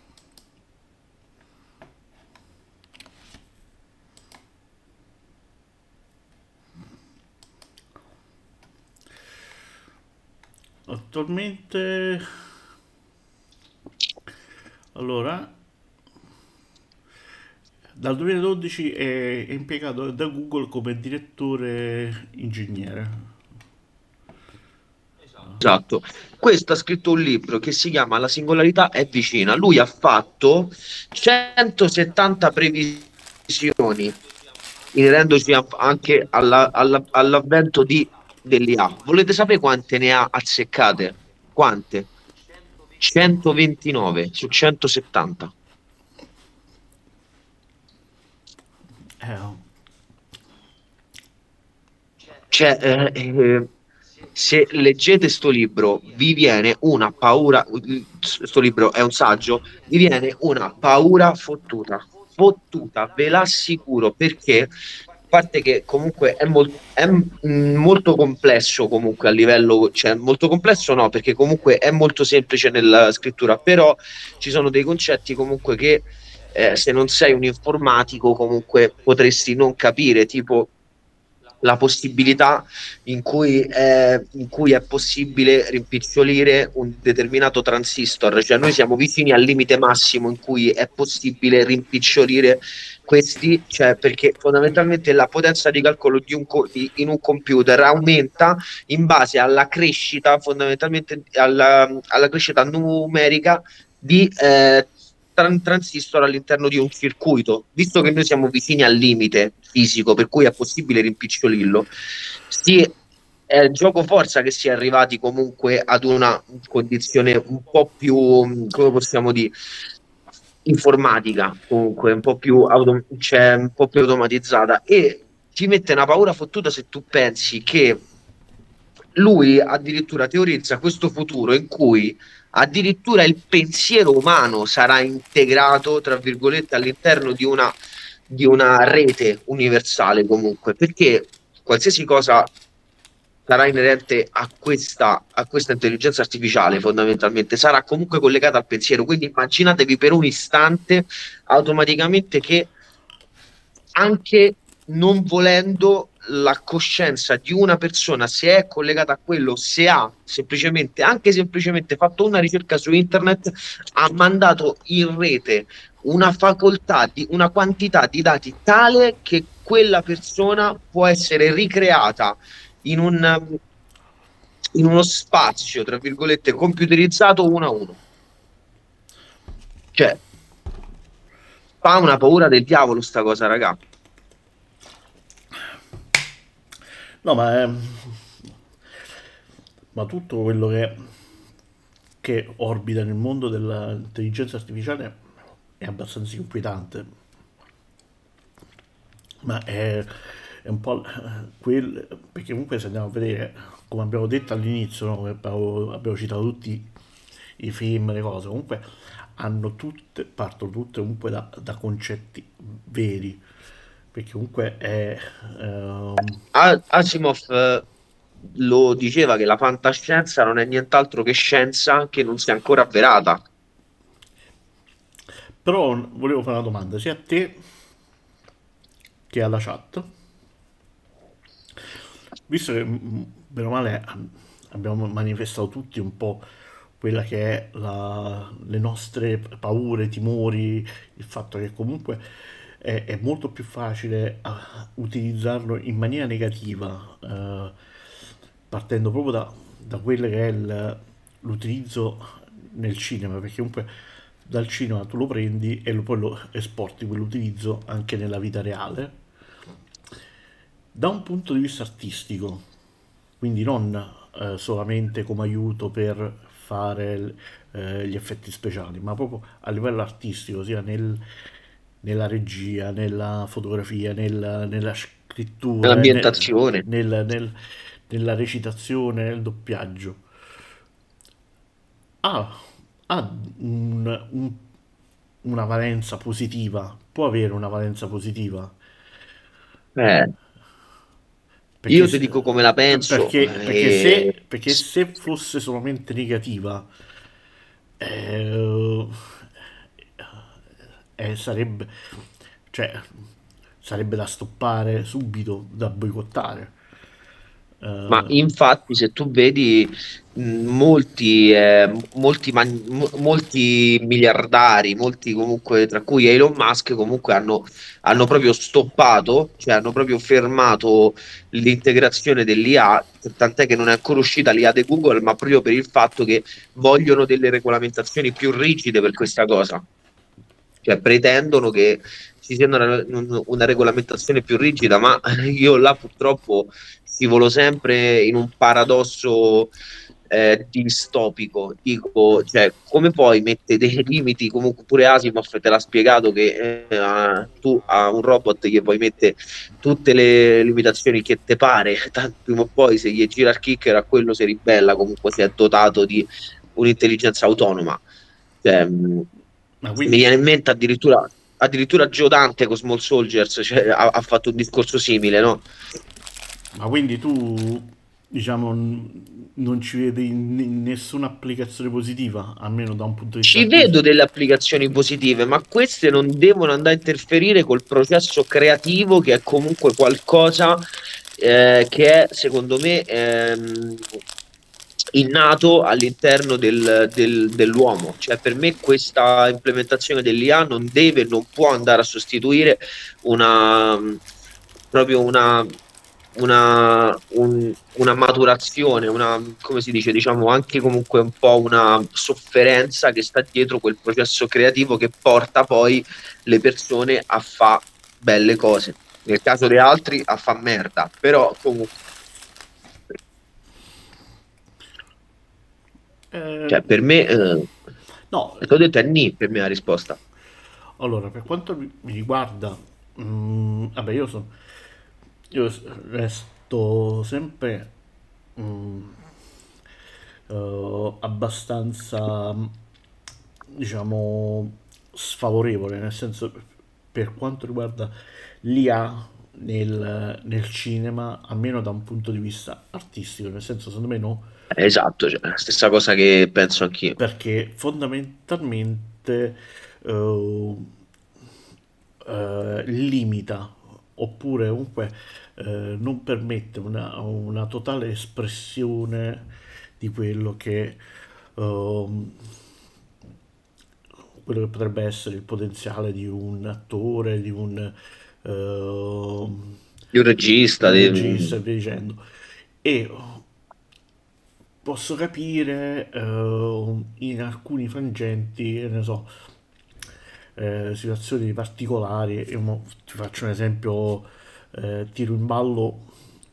Speaker 1: Attualmente, allora, dal 2012 è impiegato da Google come direttore ingegnere.
Speaker 2: Esatto. Questo ha scritto un libro che si chiama La singolarità è vicina. Lui ha fatto 170 previsioni inerendoci anche all'avvento dell'IA. Volete sapere quante ne ha azzeccate? Quante? 129 su 170.
Speaker 1: Eh,
Speaker 2: Cioè, se leggete sto libro, vi viene una paura. Sto libro è un saggio, vi viene una paura fottuta. Fottuta, ve l'assicuro, perché a parte che comunque molto complesso comunque a livello, cioè molto complesso no, perché comunque è molto semplice nella scrittura, però ci sono dei concetti comunque che se non sei un informatico comunque potresti non capire, tipo la possibilità in cui è possibile rimpicciolire un determinato transistor, cioè noi siamo vicini al limite massimo in cui è possibile rimpicciolire questi, cioè perché fondamentalmente la potenza di calcolo in un computer aumenta in base alla crescita, fondamentalmente alla crescita numerica di transistor all'interno di un circuito. Visto che noi siamo vicini al limite fisico, per cui è possibile rimpicciolirlo, è gioco forza che si è arrivati comunque ad una condizione un po' più, come possiamo dire, informatica, comunque cioè, un po' più automatizzata, e ti mette una paura fottuta se tu pensi che lui addirittura teorizza questo futuro in cui addirittura il pensiero umano sarà integrato, tra virgolette, all'interno di una rete universale comunque, perché qualsiasi cosa sarà inerente a questa intelligenza artificiale, fondamentalmente, sarà comunque collegata al pensiero. Quindi immaginatevi per un istante automaticamente che anche non volendo la coscienza di una persona, se è collegata a quello, se ha semplicemente, anche semplicemente fatto una ricerca su internet, ha mandato in rete una facoltà di una quantità di dati tale che quella persona può essere ricreata in in uno spazio, tra virgolette, computerizzato uno a uno. Cioè, fa una paura del diavolo sta cosa, raga.
Speaker 1: No, ma tutto quello che orbita nel mondo dell'intelligenza artificiale è abbastanza inquietante, ma è un po' perché comunque se andiamo a vedere, come abbiamo detto all'inizio, no? Abbiamo citato tutti i film, le cose, comunque partono tutte comunque da concetti veri, perché comunque è...
Speaker 2: Asimov lo diceva che la fantascienza non è nient'altro che scienza che non si è ancora avverata.
Speaker 1: Però volevo fare una domanda sia a te che alla chat, visto che bene o male abbiamo manifestato tutti un po' quella che è le nostre paure, timori, il fatto che comunque è molto più facile utilizzarlo in maniera negativa, partendo proprio da quello che è l'utilizzo nel cinema, perché comunque dal cinema tu lo prendi e poi lo esporti quell'utilizzo anche nella vita reale da un punto di vista artistico, quindi non solamente come aiuto per fare gli effetti speciali, ma proprio a livello artistico, sia nella regia, nella fotografia, nella scrittura,
Speaker 2: Nell'ambientazione.
Speaker 1: nella recitazione, nel doppiaggio. Ha, ha una valenza positiva, può avere una valenza positiva.
Speaker 2: Eh,
Speaker 1: Perché
Speaker 2: io ti
Speaker 1: se,
Speaker 2: dico come la penso.
Speaker 1: perché se fosse solamente negativa, eh, sarebbe, cioè, sarebbe da stoppare subito, da boicottare.
Speaker 2: Ma
Speaker 1: Eh,
Speaker 2: infatti, se tu vedi molti miliardari, molti comunque, tra cui Elon Musk, comunque hanno proprio stoppato, cioè hanno proprio fermato l'integrazione dell'IA, tant'è che non è ancora uscita l'IA di Google, ma proprio per il fatto che vogliono delle regolamentazioni più rigide per questa cosa. Cioè pretendono che ci sia una regolamentazione più rigida, ma io là purtroppo scivolo sempre in un paradosso distopico. Dico, cioè, come poi mette dei limiti, comunque pure Asimov te l'ha spiegato che tu a un robot gli puoi mettere tutte le limitazioni che te pare, tanto prima o poi se gli gira il kicker a quello si ribella, comunque si è dotato di un'intelligenza autonoma. Cioè,
Speaker 1: ma
Speaker 2: mi
Speaker 1: quindi,
Speaker 2: viene in mente addirittura Joe Dante con Small Soldiers, cioè, ha fatto un discorso simile, no?
Speaker 1: ma quindi tu, diciamo, non ci vedi nessuna applicazione positiva, almeno da un punto di vista
Speaker 2: Ci vedo
Speaker 1: artistico.
Speaker 2: delle applicazioni positive, ma queste non devono andare a interferire col processo creativo, che è comunque qualcosa che è, secondo me, innato all'interno dell'uomo. Cioè, per me questa implementazione dell'IA non deve, non può andare a sostituire una, proprio una maturazione, una, come si dice, diciamo anche comunque un po' una sofferenza che sta dietro quel processo creativo che porta poi le persone a fare belle cose. Nel caso di altri a fa merda, però comunque,
Speaker 1: Eh,
Speaker 2: cioè, per me,
Speaker 1: no,
Speaker 2: ho detto è nì per me la risposta.
Speaker 1: allora, per quanto mi riguarda, vabbè, io resto sempre mm, abbastanza, diciamo, sfavorevole, nel senso, per quanto riguarda l'IA, nel cinema, almeno da un punto di vista artistico, nel senso, secondo me no,
Speaker 2: Esatto, cioè, la stessa cosa che penso anch'io.
Speaker 1: perché fondamentalmente eh, limita oppure comunque non permette una totale espressione di quello che potrebbe essere il potenziale di un attore,
Speaker 2: Di un regista,
Speaker 1: di un regista e via dicendo. E posso capire in alcuni frangenti, che ne so, situazioni particolari. Io ti faccio un esempio, tiro in ballo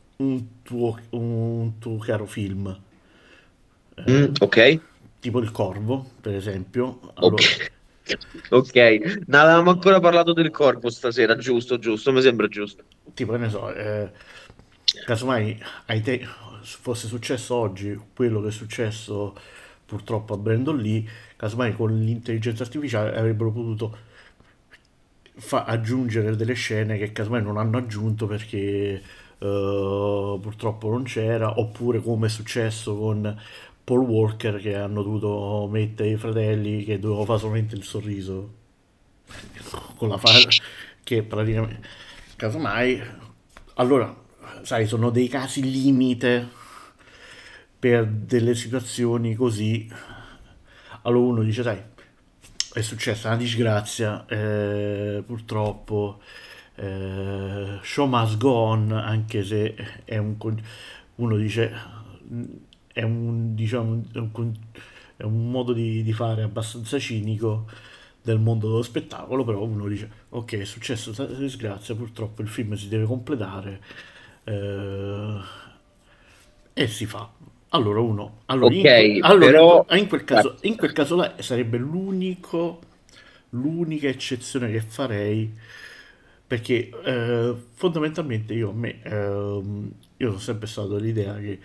Speaker 1: un tuo caro film,
Speaker 2: ok,
Speaker 1: tipo Il Corvo, per esempio.
Speaker 2: ok,
Speaker 1: Allora,
Speaker 2: ok. Non avevamo ancora parlato del corpo stasera, giusto, giusto, mi sembra giusto.
Speaker 1: tipo, che ne so, casomai fosse successo oggi quello che è successo purtroppo a Brandon Lee, casomai con l'intelligenza artificiale avrebbero potuto aggiungere delle scene che casomai non hanno aggiunto perché purtroppo non c'era, oppure come è successo con Paul Walker che hanno dovuto mettere i fratelli che dovevano fare solamente il sorriso con la faccia che praticamente casomai allora sai sono dei casi limite per delle situazioni così allora uno dice sai è successa una disgrazia purtroppo show must go on anche se uno dice è un diciamo è un modo di fare abbastanza cinico del mondo dello spettacolo, però uno dice ok è successa questa disgrazia, purtroppo il film si deve completare eh, e si fa. Allora uno, allora
Speaker 2: Ok,
Speaker 1: allora
Speaker 2: però...
Speaker 1: in quel caso là sarebbe l'unica eccezione che farei perché fondamentalmente io sono sempre stato dell'idea che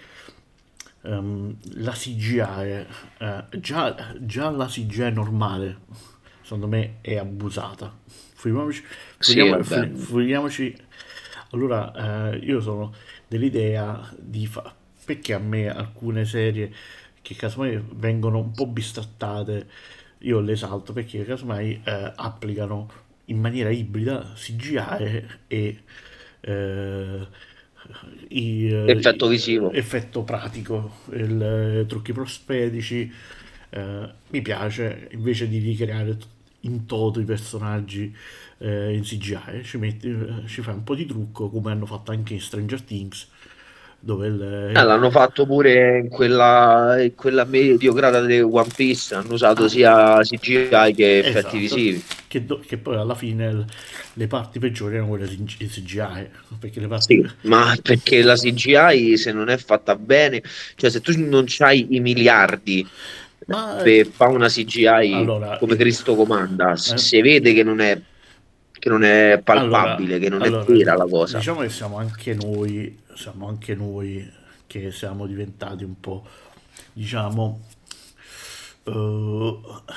Speaker 1: la CGI, già la CGI normale, secondo me è abusata. Figuriamoci,
Speaker 2: Sì, vabbè.
Speaker 1: figuriamoci. Allora, io sono dell'idea perché a me alcune serie che casomai vengono un po' bistrattate, io le salto perché casomai applicano in maniera ibrida CGI e eh,
Speaker 2: Effetto visivo.
Speaker 1: effetto pratico, trucchi prospedici. Mi piace invece di ricreare in toto i personaggi in CGI, ci fai un po' di trucco come hanno fatto anche in Stranger Things, dove
Speaker 2: L'hanno fatto pure in quella mediocrata di One Piece, hanno usato
Speaker 1: ah,
Speaker 2: sia CGI che effetti
Speaker 1: esatto,
Speaker 2: visivi.
Speaker 1: che poi alla fine le parti peggiori erano quelle in CGI, perché le parti...
Speaker 2: Sì, ma perché la CGI se non è fatta bene, cioè se tu non c'hai i miliardi
Speaker 1: Ma
Speaker 2: per fare una CGI
Speaker 1: allora,
Speaker 2: come Cristo comanda,
Speaker 1: eh,
Speaker 2: si vede che non è
Speaker 1: allora,
Speaker 2: palpabile, che non è
Speaker 1: allora,
Speaker 2: vera la cosa.
Speaker 1: diciamo che siamo anche noi che siamo diventati un po', diciamo, eh,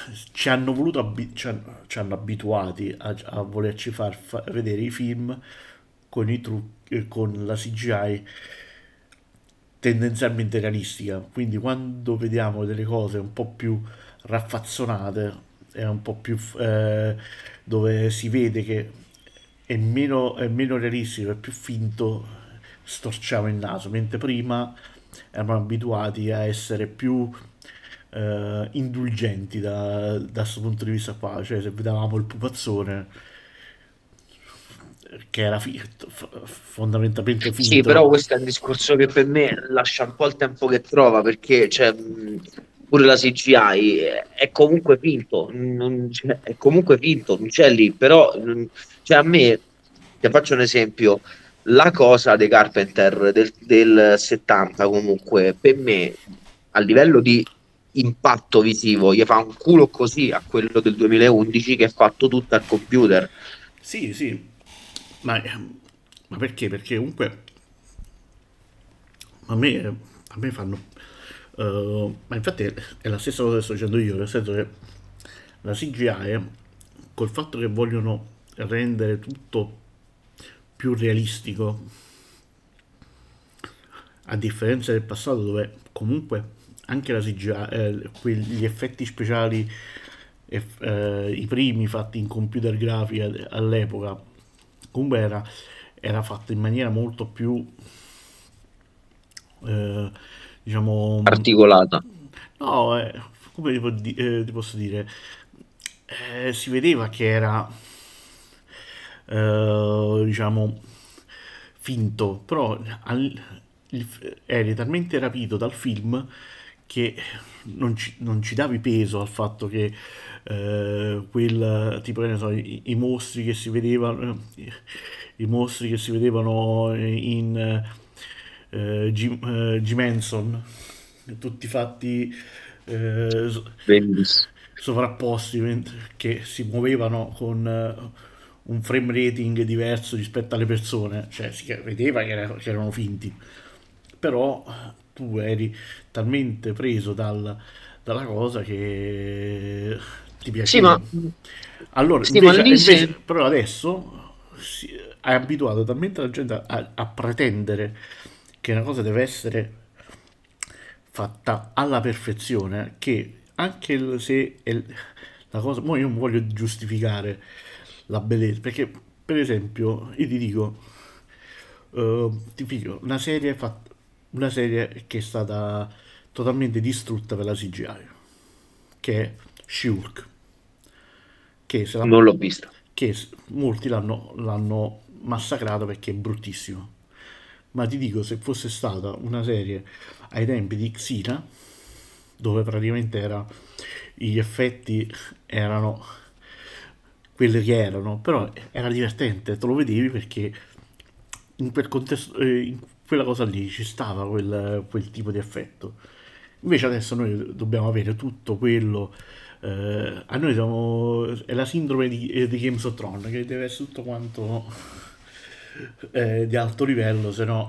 Speaker 1: ci hanno abituati a volerci vedere i film con i trucchi, con la CGI tendenzialmente realistica. Quindi quando vediamo delle cose un po' più raffazzonate, è un po' più dove si vede che è meno realistico, è più finto, storciamo il naso, mentre prima eravamo abituati a essere più indulgenti da questo punto di vista qua, cioè se vedevamo il pupazzone che era fondamentalmente
Speaker 2: Sì, però
Speaker 1: finto.
Speaker 2: questo è un discorso che per me lascia un po' il tempo che trova, perché cioè, pure la CGI è comunque finto, è comunque finto, non c'è lì, però cioè, a me, ti faccio un esempio, la cosa dei Carpenter del 70 comunque, per me, a livello di impatto visivo, gli fa un culo così a quello del 2011 che è fatto tutto al computer.
Speaker 1: Sì, sì, ma, ma perché? Perché comunque a me, a me fanno... ma infatti è la stessa cosa che sto dicendo io, nel senso che la CGI, col fatto che vogliono rendere tutto più realistico, a differenza del passato dove comunque anche la CGI, gli effetti speciali, i primi fatti in computer grafica all'epoca, comunque era fatto in maniera molto più, eh, diciamo,
Speaker 2: articolata.
Speaker 1: no, come ti posso dire, si vedeva che era, diciamo, finto, però eri talmente rapito dal film che non ci davi peso al fatto che tipo, che ne so, i mostri che si vedevano, i mostri che si vedevano in Jim Henson, tutti fatti
Speaker 2: Bellissimo.
Speaker 1: sovrapposti, che si muovevano con un frame rating diverso rispetto alle persone, cioè si vedeva che erano finti, però tu eri talmente preso dalla cosa che ti
Speaker 2: Sì,
Speaker 1: piaceva. Allora,
Speaker 2: sì, ma lì
Speaker 1: invece
Speaker 2: se...
Speaker 1: però adesso hai abituato talmente la gente a pretendere che una cosa deve essere fatta alla perfezione che anche se la cosa, mo io non voglio giustificare la bellezza, perché per esempio io ti dico, ti dico una serie che è stata totalmente distrutta per la CGI, che è She-Hulk, che, se la-
Speaker 2: non l'ho vista.
Speaker 1: molti l'hanno massacrato perché è bruttissimo. Ma ti dico, se fosse stata una serie ai tempi di Xena, dove praticamente gli effetti erano quelli che erano, però era divertente, te lo vedevi perché in quel contesto, in quella cosa lì ci stava quel tipo di effetto. Invece adesso noi dobbiamo avere tutto quello. A noi è la sindrome di Games of Thrones, che deve essere tutto quanto di alto livello, se no.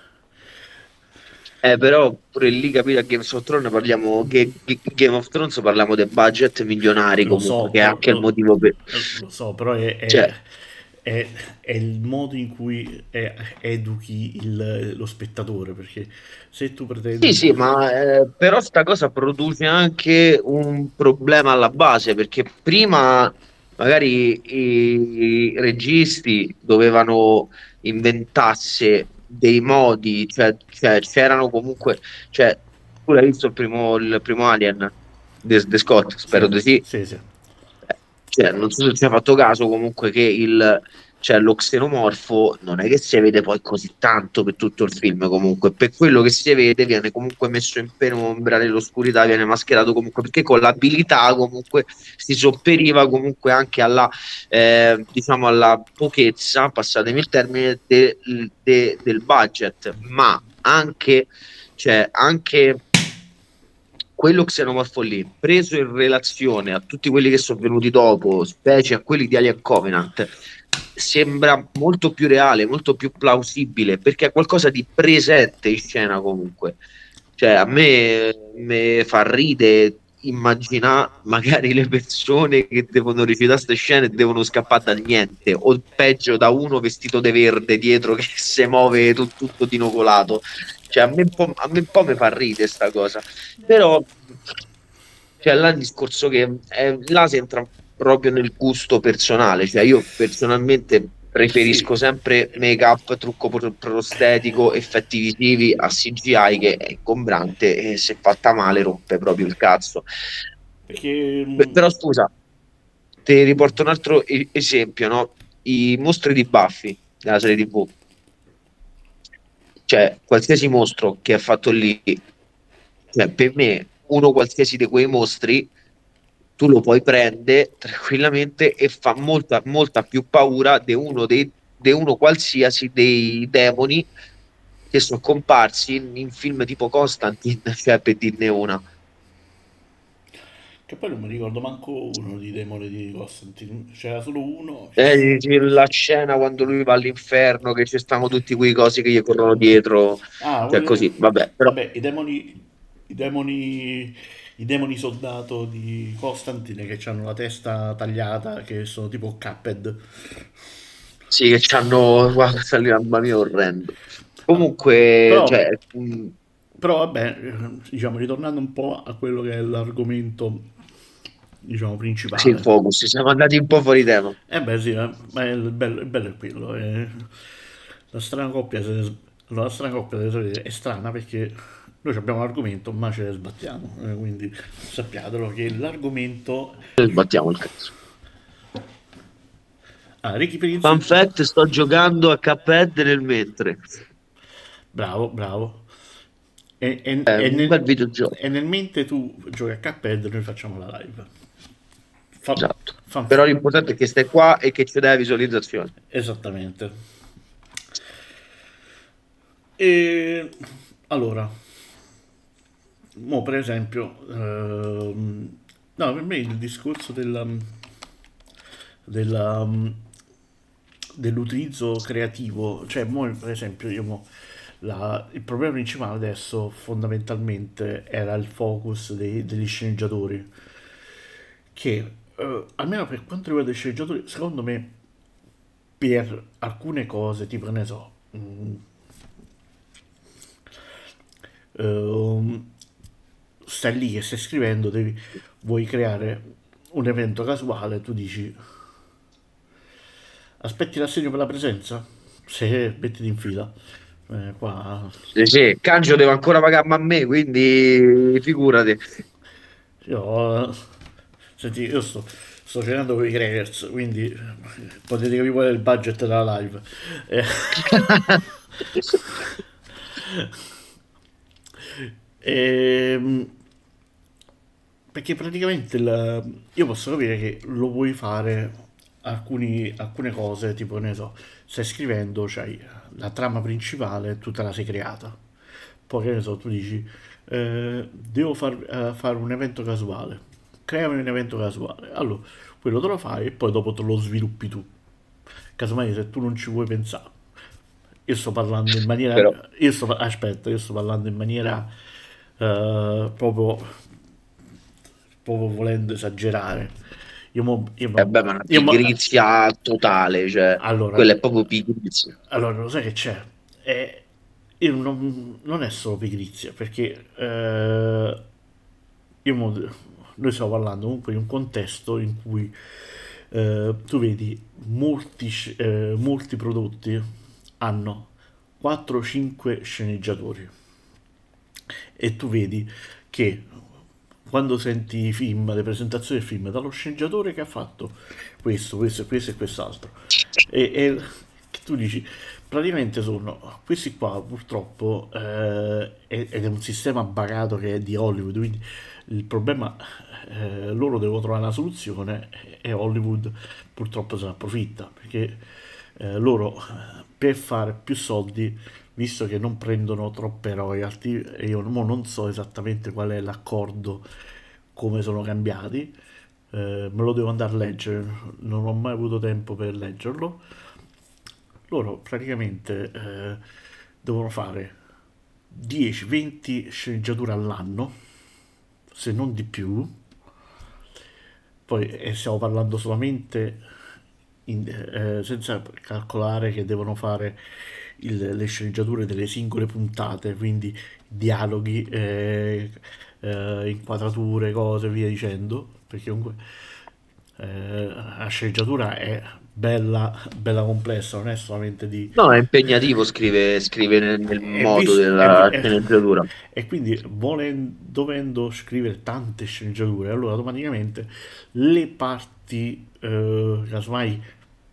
Speaker 2: Però pure lì capire a Games of Thrones parliamo Game of Thrones parliamo di budget milionari
Speaker 1: Lo
Speaker 2: comunque,
Speaker 1: so,
Speaker 2: che è
Speaker 1: però,
Speaker 2: anche il motivo per...
Speaker 1: lo so, però
Speaker 2: Cioè,
Speaker 1: è- è il modo in cui educhi lo spettatore, perché se tu
Speaker 2: sì,
Speaker 1: pretendi.
Speaker 2: sì, ma però sta cosa produce anche un problema alla base, perché prima magari i registi dovevano inventarsi dei modi, cioè c'erano comunque, cioè tu l'hai visto il primo Alien, The Scott, spero
Speaker 1: Sì,
Speaker 2: di sì.
Speaker 1: sì, sì.
Speaker 2: Cioè, non so se ci hai fatto caso comunque che cioè, lo xenomorfo non è che si vede poi così tanto per tutto il film comunque, per quello che si vede viene comunque messo in penombra, nell'oscurità, viene mascherato comunque, perché con l'abilità comunque si sopperiva comunque anche alla, diciamo alla pochezza, passatemi il termine, del budget, ma anche, cioè, anche quello xenomorfo lì, preso in relazione a tutti quelli che sono venuti dopo, specie a quelli di Alien Covenant, sembra molto più reale, molto più plausibile, perché è qualcosa di presente in scena comunque. Cioè, a me fa ridere immaginare magari le persone che devono recitare queste scene e devono scappare dal niente, o peggio da uno vestito di verde dietro che si muove tutto dinocolato. Cioè, a me un po' mi fa ridere sta cosa. Però cioè, là il discorso che là si entra proprio nel gusto personale, cioè io personalmente
Speaker 1: Sì,
Speaker 2: preferisco sempre make-up, trucco prostetico, effetti visivi a CGI che è ingombrante e se fatta male rompe proprio il cazzo.
Speaker 1: perché
Speaker 2: Però scusa, ti riporto un altro esempio, no? I mostri di Buffy della serie TV, cioè qualsiasi mostro che ha fatto lì, cioè, per me uno qualsiasi di quei mostri tu lo puoi prendere tranquillamente e fa molta, molta più paura di uno qualsiasi dei demoni che sono comparsi in film tipo Constantine, cioè per dirne una.
Speaker 1: che poi non mi ricordo manco uno di Demone di Constantine, c'era solo uno.
Speaker 2: La scena quando lui va all'inferno, che ci stanno tutti quei cosi che gli corrono dietro,
Speaker 1: Ah,
Speaker 2: cioè così, vabbè, però
Speaker 1: vabbè, i demoni, i demoni soldato di Constantine che hanno la testa tagliata, che sono tipo Cuphead.
Speaker 2: Sì, che c'hanno, guarda, mamma mia, orrendo.
Speaker 1: Ah,
Speaker 2: Comunque,
Speaker 1: però,
Speaker 2: cioè,
Speaker 1: però vabbè, diciamo, ritornando un po' a quello che è l'argomento, diciamo,
Speaker 2: sì, il
Speaker 1: principale.
Speaker 2: focus, siamo andati un po' fuori tema.
Speaker 1: Eh beh sì, ma il bello è quello. La strana coppia, la strana coppia delle solite è strana perché noi abbiamo l'argomento ma ce ne sbattiamo, quindi sappiatelo che l'argomento...
Speaker 2: Sbattiamo il cazzo.
Speaker 1: Ah, Ricky Prince,
Speaker 2: Fun fact, sto giocando a Cuphead nel mentre.
Speaker 1: bravo, bravo. E,
Speaker 2: È un bel videogioco,
Speaker 1: e nel mente tu giochi a Cuphead, noi facciamo la live. Fa,
Speaker 2: esatto.
Speaker 1: fan
Speaker 2: Però
Speaker 1: fa-
Speaker 2: l'importante è che stai qua e che ci dai visualizzazione.
Speaker 1: Esattamente. E allora, mo per esempio, no, per me il discorso della, dell'utilizzo creativo, cioè mo, per esempio il problema principale adesso fondamentalmente era il focus degli sceneggiatori, che almeno per quanto riguarda i sceneggiatori, secondo me per alcune cose, tipo che ne so, ehm, stai lì che stai scrivendo, vuoi creare un evento casuale, tu dici aspetti l'assegno per la presenza? Se mettiti in fila. Qua
Speaker 2: Sì, sì, Cancio deve ancora pagarmi a me, quindi figurati.
Speaker 1: io, senti, sto cenando con i crackers, quindi potete capire qual è il budget della live. Eh, ehm, perché praticamente io posso capire che lo vuoi fare alcune cose, tipo, ne so, stai scrivendo, c'hai la trama principale, tu te la sei creata. Poi, che ne so, tu dici, devo fare un evento casuale. Creami un evento casuale. Allora, quello te lo fai e poi dopo te lo sviluppi tu. Casomai se tu non ci vuoi pensare. Io sto parlando in maniera...
Speaker 2: Però,
Speaker 1: Aspetta, io sto parlando in maniera proprio volendo esagerare.
Speaker 2: beh, ma una
Speaker 1: Io
Speaker 2: pigrizia totale, cioè,
Speaker 1: allora,
Speaker 2: quella è proprio pigrizia.
Speaker 1: allora, lo sai che c'è? Io non è solo pigrizia, perché noi stiamo parlando comunque di un contesto in cui tu vedi molti prodotti hanno 4-5 sceneggiatori e tu vedi che quando senti i film, le presentazioni del film, dallo sceneggiatore che ha fatto questo e quest'altro, e che tu dici, praticamente sono questi qua purtroppo, ed è un sistema bagato che è di Hollywood, quindi il problema, loro devono trovare una soluzione e Hollywood purtroppo se ne approfitta, perché loro per fare più soldi, visto che non prendono troppe royalty, e io mo non so esattamente qual è l'accordo, come sono cambiati, me lo devo andare a leggere, non ho mai avuto tempo per leggerlo. Loro praticamente devono fare 10-20 sceneggiature all'anno, se non di più. Poi stiamo parlando solamente senza calcolare che devono fare le sceneggiature delle singole puntate, quindi dialoghi, inquadrature, cose, via dicendo, perché comunque la sceneggiatura è bella complessa, non è solamente di...
Speaker 2: No, è impegnativo, scrive nel
Speaker 1: E,
Speaker 2: modo della sceneggiatura.
Speaker 1: e quindi dovendo scrivere tante sceneggiature, allora automaticamente le parti, casomai,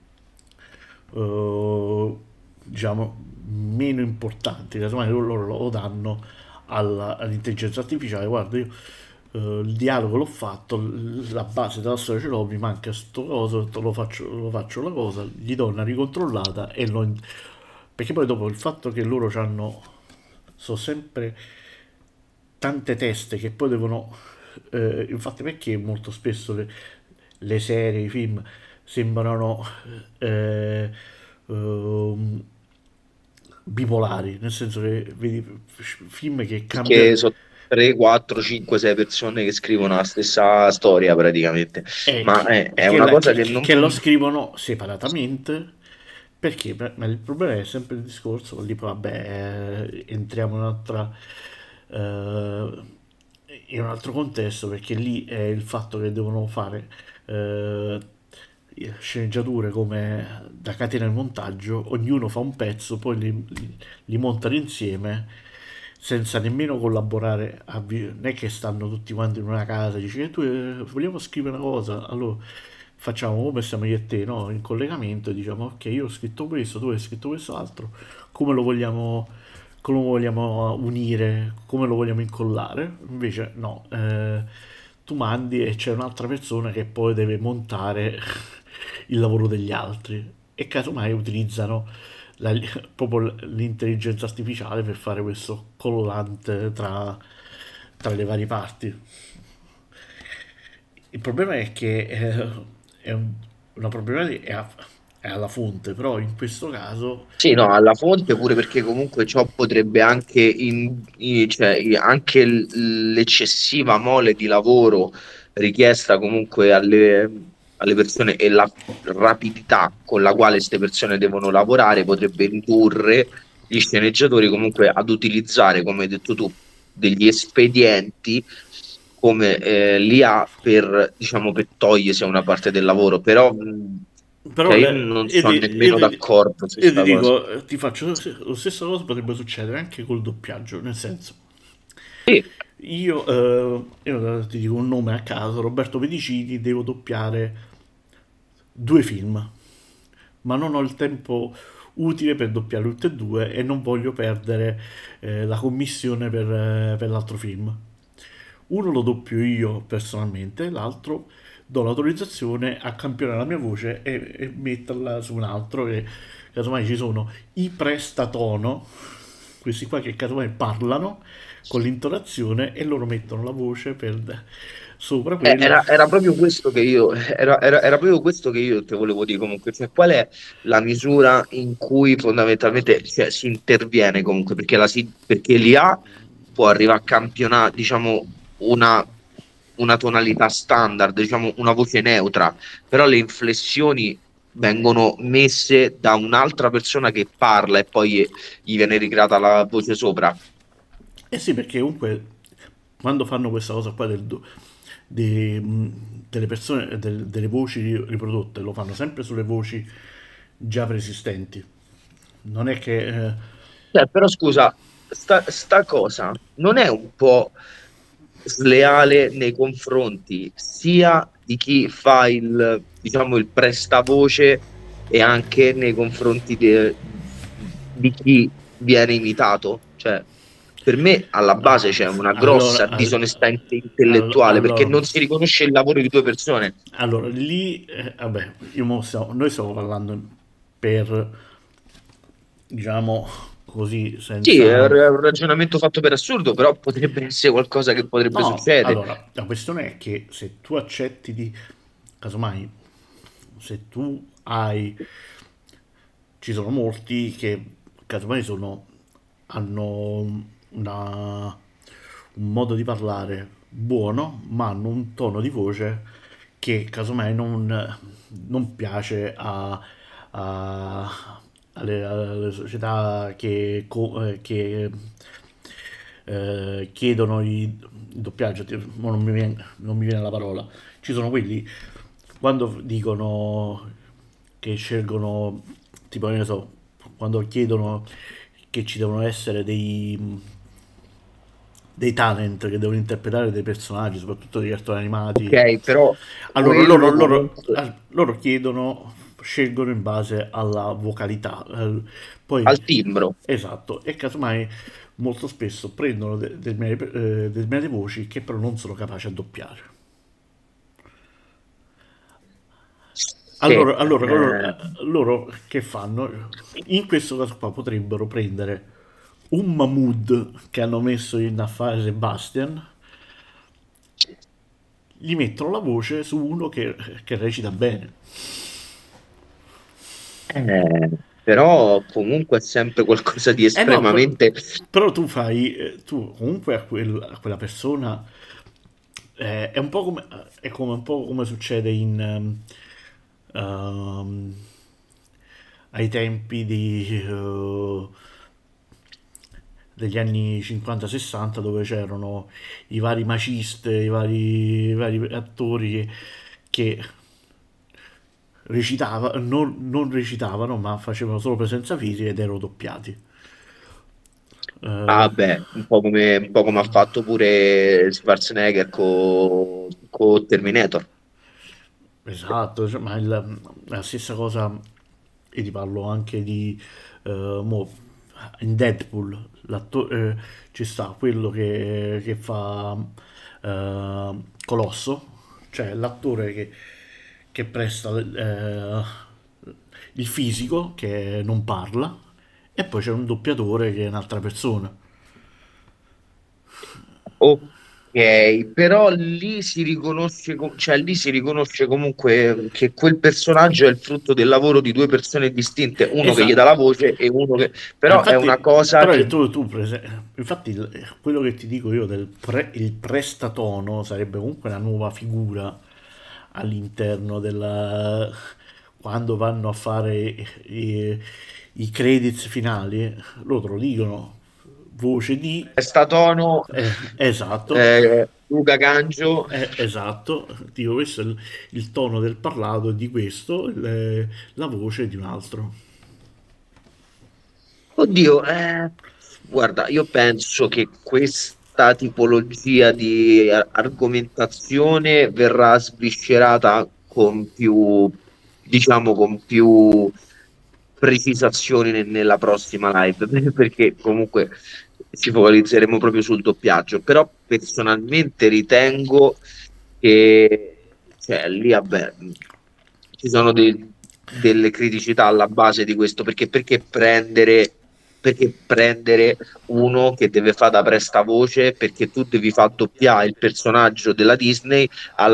Speaker 1: eh, diciamo, meno importanti, casomai loro lo danno all'intelligenza artificiale. Guarda, io il dialogo l'ho fatto, la base della storia ce l'ho, mi manca sto coso, lo faccio la cosa, gli do una ricontrollata e perché poi dopo il fatto che loro hanno sono sempre tante teste che poi devono infatti perché molto spesso le serie, i film sembrano eh, ehm, bipolari, nel senso che vedi film che cambiano,
Speaker 2: Perché sono 3, 4, 5, 6 persone che scrivono la stessa storia praticamente. Ma è una cosa che non...
Speaker 1: che lo scrivono separatamente, Perché? Ma il problema è sempre il discorso, lì poi vabbè, entriamo eh, in un altro contesto, perché lì è il fatto che devono fare eh, sceneggiature come da catena di montaggio, ognuno fa un pezzo, poi li montano insieme senza nemmeno collaborare, non è che stanno tutti quanti in una casa e dici tu vogliamo scrivere una cosa, allora facciamo come siamo io e te, no? In collegamento e diciamo ok, io ho scritto questo, tu hai scritto quest'altro, come lo vogliamo, come lo vogliamo unire, come lo vogliamo incollare? Invece no, tu mandi e c'è un'altra persona che poi deve montare il lavoro degli altri e casomai utilizzano la- proprio l'intelligenza artificiale per fare questo collante tra le varie parti. Il problema è che è una problematica è alla fonte, però in questo caso
Speaker 2: Sì, no, alla fonte pure perché comunque ciò potrebbe anche, cioè, anche l'eccessiva mole di lavoro richiesta comunque alle persone e la rapidità con la quale queste persone devono lavorare potrebbe indurre gli sceneggiatori comunque ad utilizzare, come hai detto tu, degli espedienti come l'IA per, diciamo, per togliersi una parte del lavoro, però
Speaker 1: però
Speaker 2: cioè, io non
Speaker 1: io,
Speaker 2: sono nemmeno d'accordo su
Speaker 1: io ti
Speaker 2: questa cosa.
Speaker 1: dico, ti faccio lo stesso cosa potrebbe succedere anche col doppiaggio, nel senso,
Speaker 2: Sì,
Speaker 1: io ti dico un nome a caso, Roberto Pedicini, devo doppiare due film, ma non ho il tempo utile per doppiare tutti e due e non voglio perdere la commissione per l'altro film. Uno lo doppio io personalmente, l'altro do l'autorizzazione a campionare la mia voce e metterla su un altro che casomai ci sono i prestatono, questi qua che casomai parlano con l'intonazione e loro mettono la voce sopra quello.
Speaker 2: era proprio questo che io, era proprio questo che io ti volevo dire comunque, cioè qual è la misura in cui fondamentalmente cioè, si interviene comunque, perché, perché l'IA può arrivare a campionare, diciamo, una tonalità standard, diciamo, una voce neutra, però le inflessioni vengono messe da un'altra persona che parla e poi gli viene ricreata la voce sopra.
Speaker 1: Eh sì, perché comunque quando fanno questa cosa qua delle persone, delle voci riprodotte, lo fanno sempre sulle voci già preesistenti. Non è che
Speaker 2: Però scusa, sta cosa non è un po' sleale nei confronti sia di chi fa diciamo, il prestavoce e anche nei confronti di chi viene imitato? Cioè, per me alla base c'è una
Speaker 1: allora,
Speaker 2: grossa disonestà intellettuale perché
Speaker 1: allora,
Speaker 2: non si riconosce il lavoro di due persone.
Speaker 1: allora, lì, vabbè, noi stiamo parlando per, diciamo così,
Speaker 2: Sì,
Speaker 1: senza.
Speaker 2: è un ragionamento fatto per assurdo, però potrebbe essere qualcosa che potrebbe
Speaker 1: No,
Speaker 2: succedere.
Speaker 1: allora, la questione è che se tu accetti di, casomai, se tu hai, ci sono molti che casomai hanno un modo di parlare buono, ma hanno un tono di voce che casomai non piace alle società che chiedono il doppiaggio, mo non mi viene la parola. Ci sono quelli quando dicono che scelgono, tipo, ne so, quando chiedono che ci devono essere dei talent che devono interpretare dei personaggi, soprattutto dei cartoni animati.
Speaker 2: Ok, però
Speaker 1: Allora,
Speaker 2: quello comunque
Speaker 1: loro chiedono, scelgono in base alla vocalità. Poi,
Speaker 2: al timbro.
Speaker 1: esatto, e casomai molto spesso prendono determinate voci che però non sono capaci a doppiare.
Speaker 2: Sì,
Speaker 1: Loro che fanno? In questo caso qua potrebbero prendere un Mahmood che hanno messo in affare Sebastian, gli mettono la voce su uno che recita bene.
Speaker 2: però comunque è sempre qualcosa di
Speaker 1: Eh no,
Speaker 2: estremamente...
Speaker 1: però tu fai, tu comunque a quella persona è un po' come, un po' come succede in, ehm, ai tempi degli anni 50-60, dove c'erano i vari maciste, i vari attori che non recitavano, ma facevano solo presenza fisica ed erano doppiati. Eh,
Speaker 2: Ah, beh, un po' come ha fatto pure Schwarzenegger con Terminator.
Speaker 1: esatto, cioè, ma la stessa cosa, e ti parlo anche di in Deadpool, ci sta quello che fa Colosso, cioè l'attore che presta il fisico, che non parla, e poi c'è un doppiatore che è un'altra persona.
Speaker 2: Ok, però lì si riconosce, cioè lì si riconosce comunque che quel personaggio è il frutto del lavoro di due persone distinte, uno che gli dà
Speaker 1: Esatto.
Speaker 2: la voce e uno che...
Speaker 1: Ma
Speaker 2: Però è una
Speaker 1: infatti,
Speaker 2: cosa
Speaker 1: però
Speaker 2: che
Speaker 1: infatti quello che ti dico io il prestatono sarebbe comunque una nuova figura all'interno della... quando vanno a fare i credits finali, loro te lo dicono, voce di...
Speaker 2: è statono
Speaker 1: esatto,
Speaker 2: Luca Gangio.
Speaker 1: esatto, dico questo è il tono del parlato è di questo, la voce è di un altro.
Speaker 2: Oddio, guarda, io penso che questa tipologia di argomentazione verrà sviscerata con più, diciamo, con più precisazioni nella prossima live, perché comunque ci focalizzeremo proprio sul doppiaggio, però personalmente ritengo che, cioè, lì, vabbè, ci sono delle criticità alla base di questo, perché prendere uno che deve fare da prestavoce, perché tu devi far doppiare il personaggio della Disney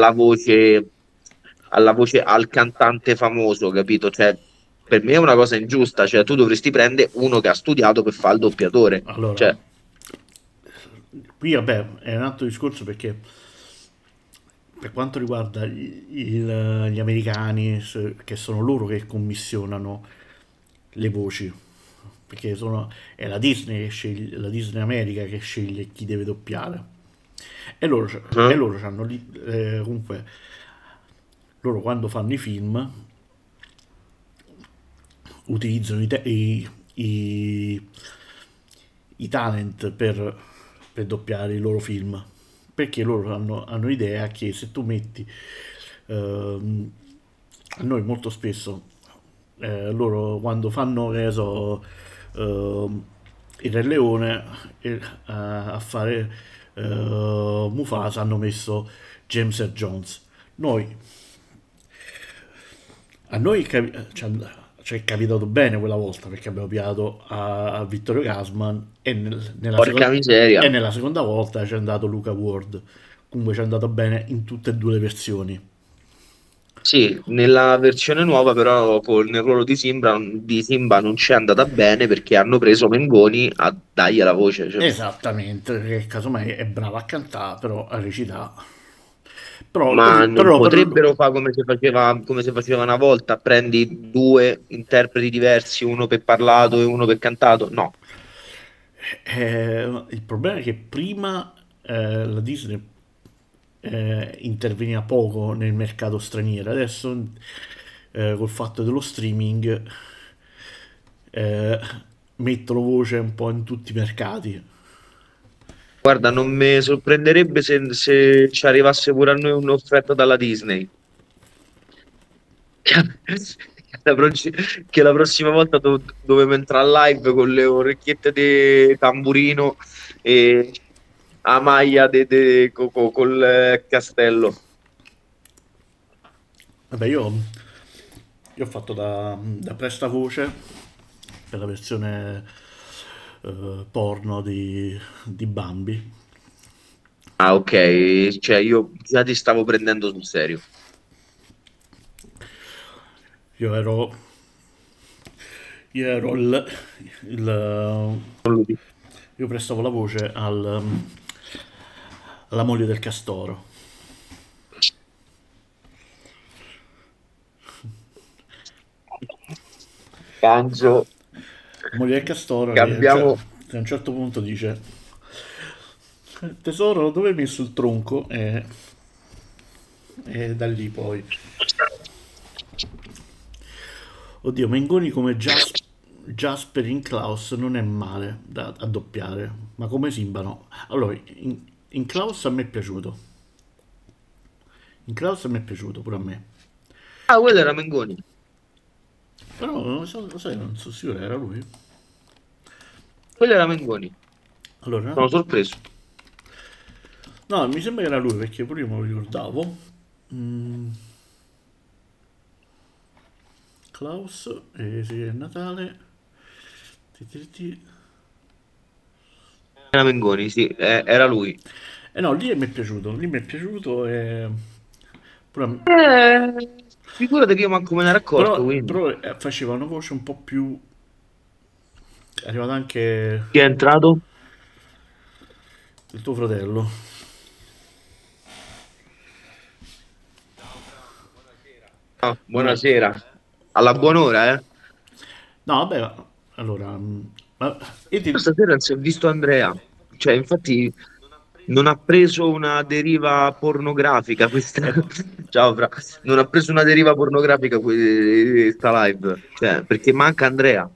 Speaker 2: alla voce al cantante famoso, capito? Cioè, per me è una cosa ingiusta, cioè tu dovresti prendere uno che ha studiato per fare il doppiatore.
Speaker 1: Allora,
Speaker 2: Cioè,
Speaker 1: qui vabbè è un altro discorso perché per quanto riguarda gli americani, che sono loro che commissionano le voci, perché è la Disney che sceglie, la Disney America che sceglie chi deve doppiare. E
Speaker 2: eh?
Speaker 1: loro hanno comunque, loro quando fanno i film utilizzano i- i talent per doppiare i loro film, perché loro hanno idea che se tu metti ehm, a noi molto spesso loro quando fanno che ne so il Re Leone a fare Mufasa hanno messo James Earl Jones. Noi a noi ci è capitato bene quella volta perché abbiamo piato a Vittorio Gassman
Speaker 2: Porca miseria.
Speaker 1: e nella seconda volta ci è andato Luca Ward. Comunque ci è andato bene in tutte e due le versioni.
Speaker 2: Sì, nella versione nuova però nel ruolo di Simba non c'è andata bene perché hanno preso Mengoni a dargli la voce. Cioè.
Speaker 1: Esattamente, che casomai è brava a cantare, però a recitare. Però,
Speaker 2: Ma non
Speaker 1: per
Speaker 2: potrebbero fare come si faceva una volta, prendi due interpreti diversi, uno per parlato e uno per cantato? No.
Speaker 1: il problema è che prima la Disney interveniva poco nel mercato straniero, adesso col fatto dello streaming eh, mettono voce un po' in tutti i mercati.
Speaker 2: Guarda, non mi sorprenderebbe se ci arrivasse pure a noi un'offerta dalla Disney. Che la prossima volta dovevo entrare live con le orecchiette di tamburino e a maglia col castello.
Speaker 1: Vabbè, io ho fatto da prestavoce per la versione porno di Bambi.
Speaker 2: Ah, ok, cioè io già ti stavo prendendo sul serio.
Speaker 1: Io ero, io ero il-
Speaker 2: Non lo dico.
Speaker 1: io prestavo la voce alla moglie del Castoro.
Speaker 2: Canzo,
Speaker 1: La moglie del castoro
Speaker 2: cambiamo.
Speaker 1: che a un certo punto dice: tesoro, dove hai messo il tronco? E da lì poi. Oddio, Mengoni come Jasper in Klaus non è male a doppiare, ma come Simba no. Allora, in Klaus a me è piaciuto. In Klaus a me è piaciuto pure a me.
Speaker 2: Ah, quello era Mengoni.
Speaker 1: Però lo sai, non sono sicuro, era lui.
Speaker 2: Quello era Mengoni.
Speaker 1: Allora,
Speaker 2: Sono sorpreso.
Speaker 1: no, mi sembra che era lui perché pure io me lo ricordavo. Mm, Klaus, sì, è Natale. Ti, ti, ti.
Speaker 2: Era Mengoni, sì, era lui.
Speaker 1: No, lì mi è piaciuto e... pure a me.
Speaker 2: Figurati che io manco me ne ero accorto, quindi.
Speaker 1: Però faceva una voce un po' più... È arrivato anche
Speaker 2: Chi è entrato?
Speaker 1: il tuo fratello.
Speaker 2: Ah,
Speaker 1: Buona-
Speaker 2: buonasera. Alla buon'ora, eh?
Speaker 1: No, vabbè, allora... ma- io
Speaker 2: Io
Speaker 1: ti-
Speaker 2: stasera non si è visto Andrea. Cioè, infatti, non ha preso una deriva pornografica questa.
Speaker 1: eh,
Speaker 2: Ciao, Fra. Non ha preso una deriva pornografica questa live. Cioè, perché manca Andrea.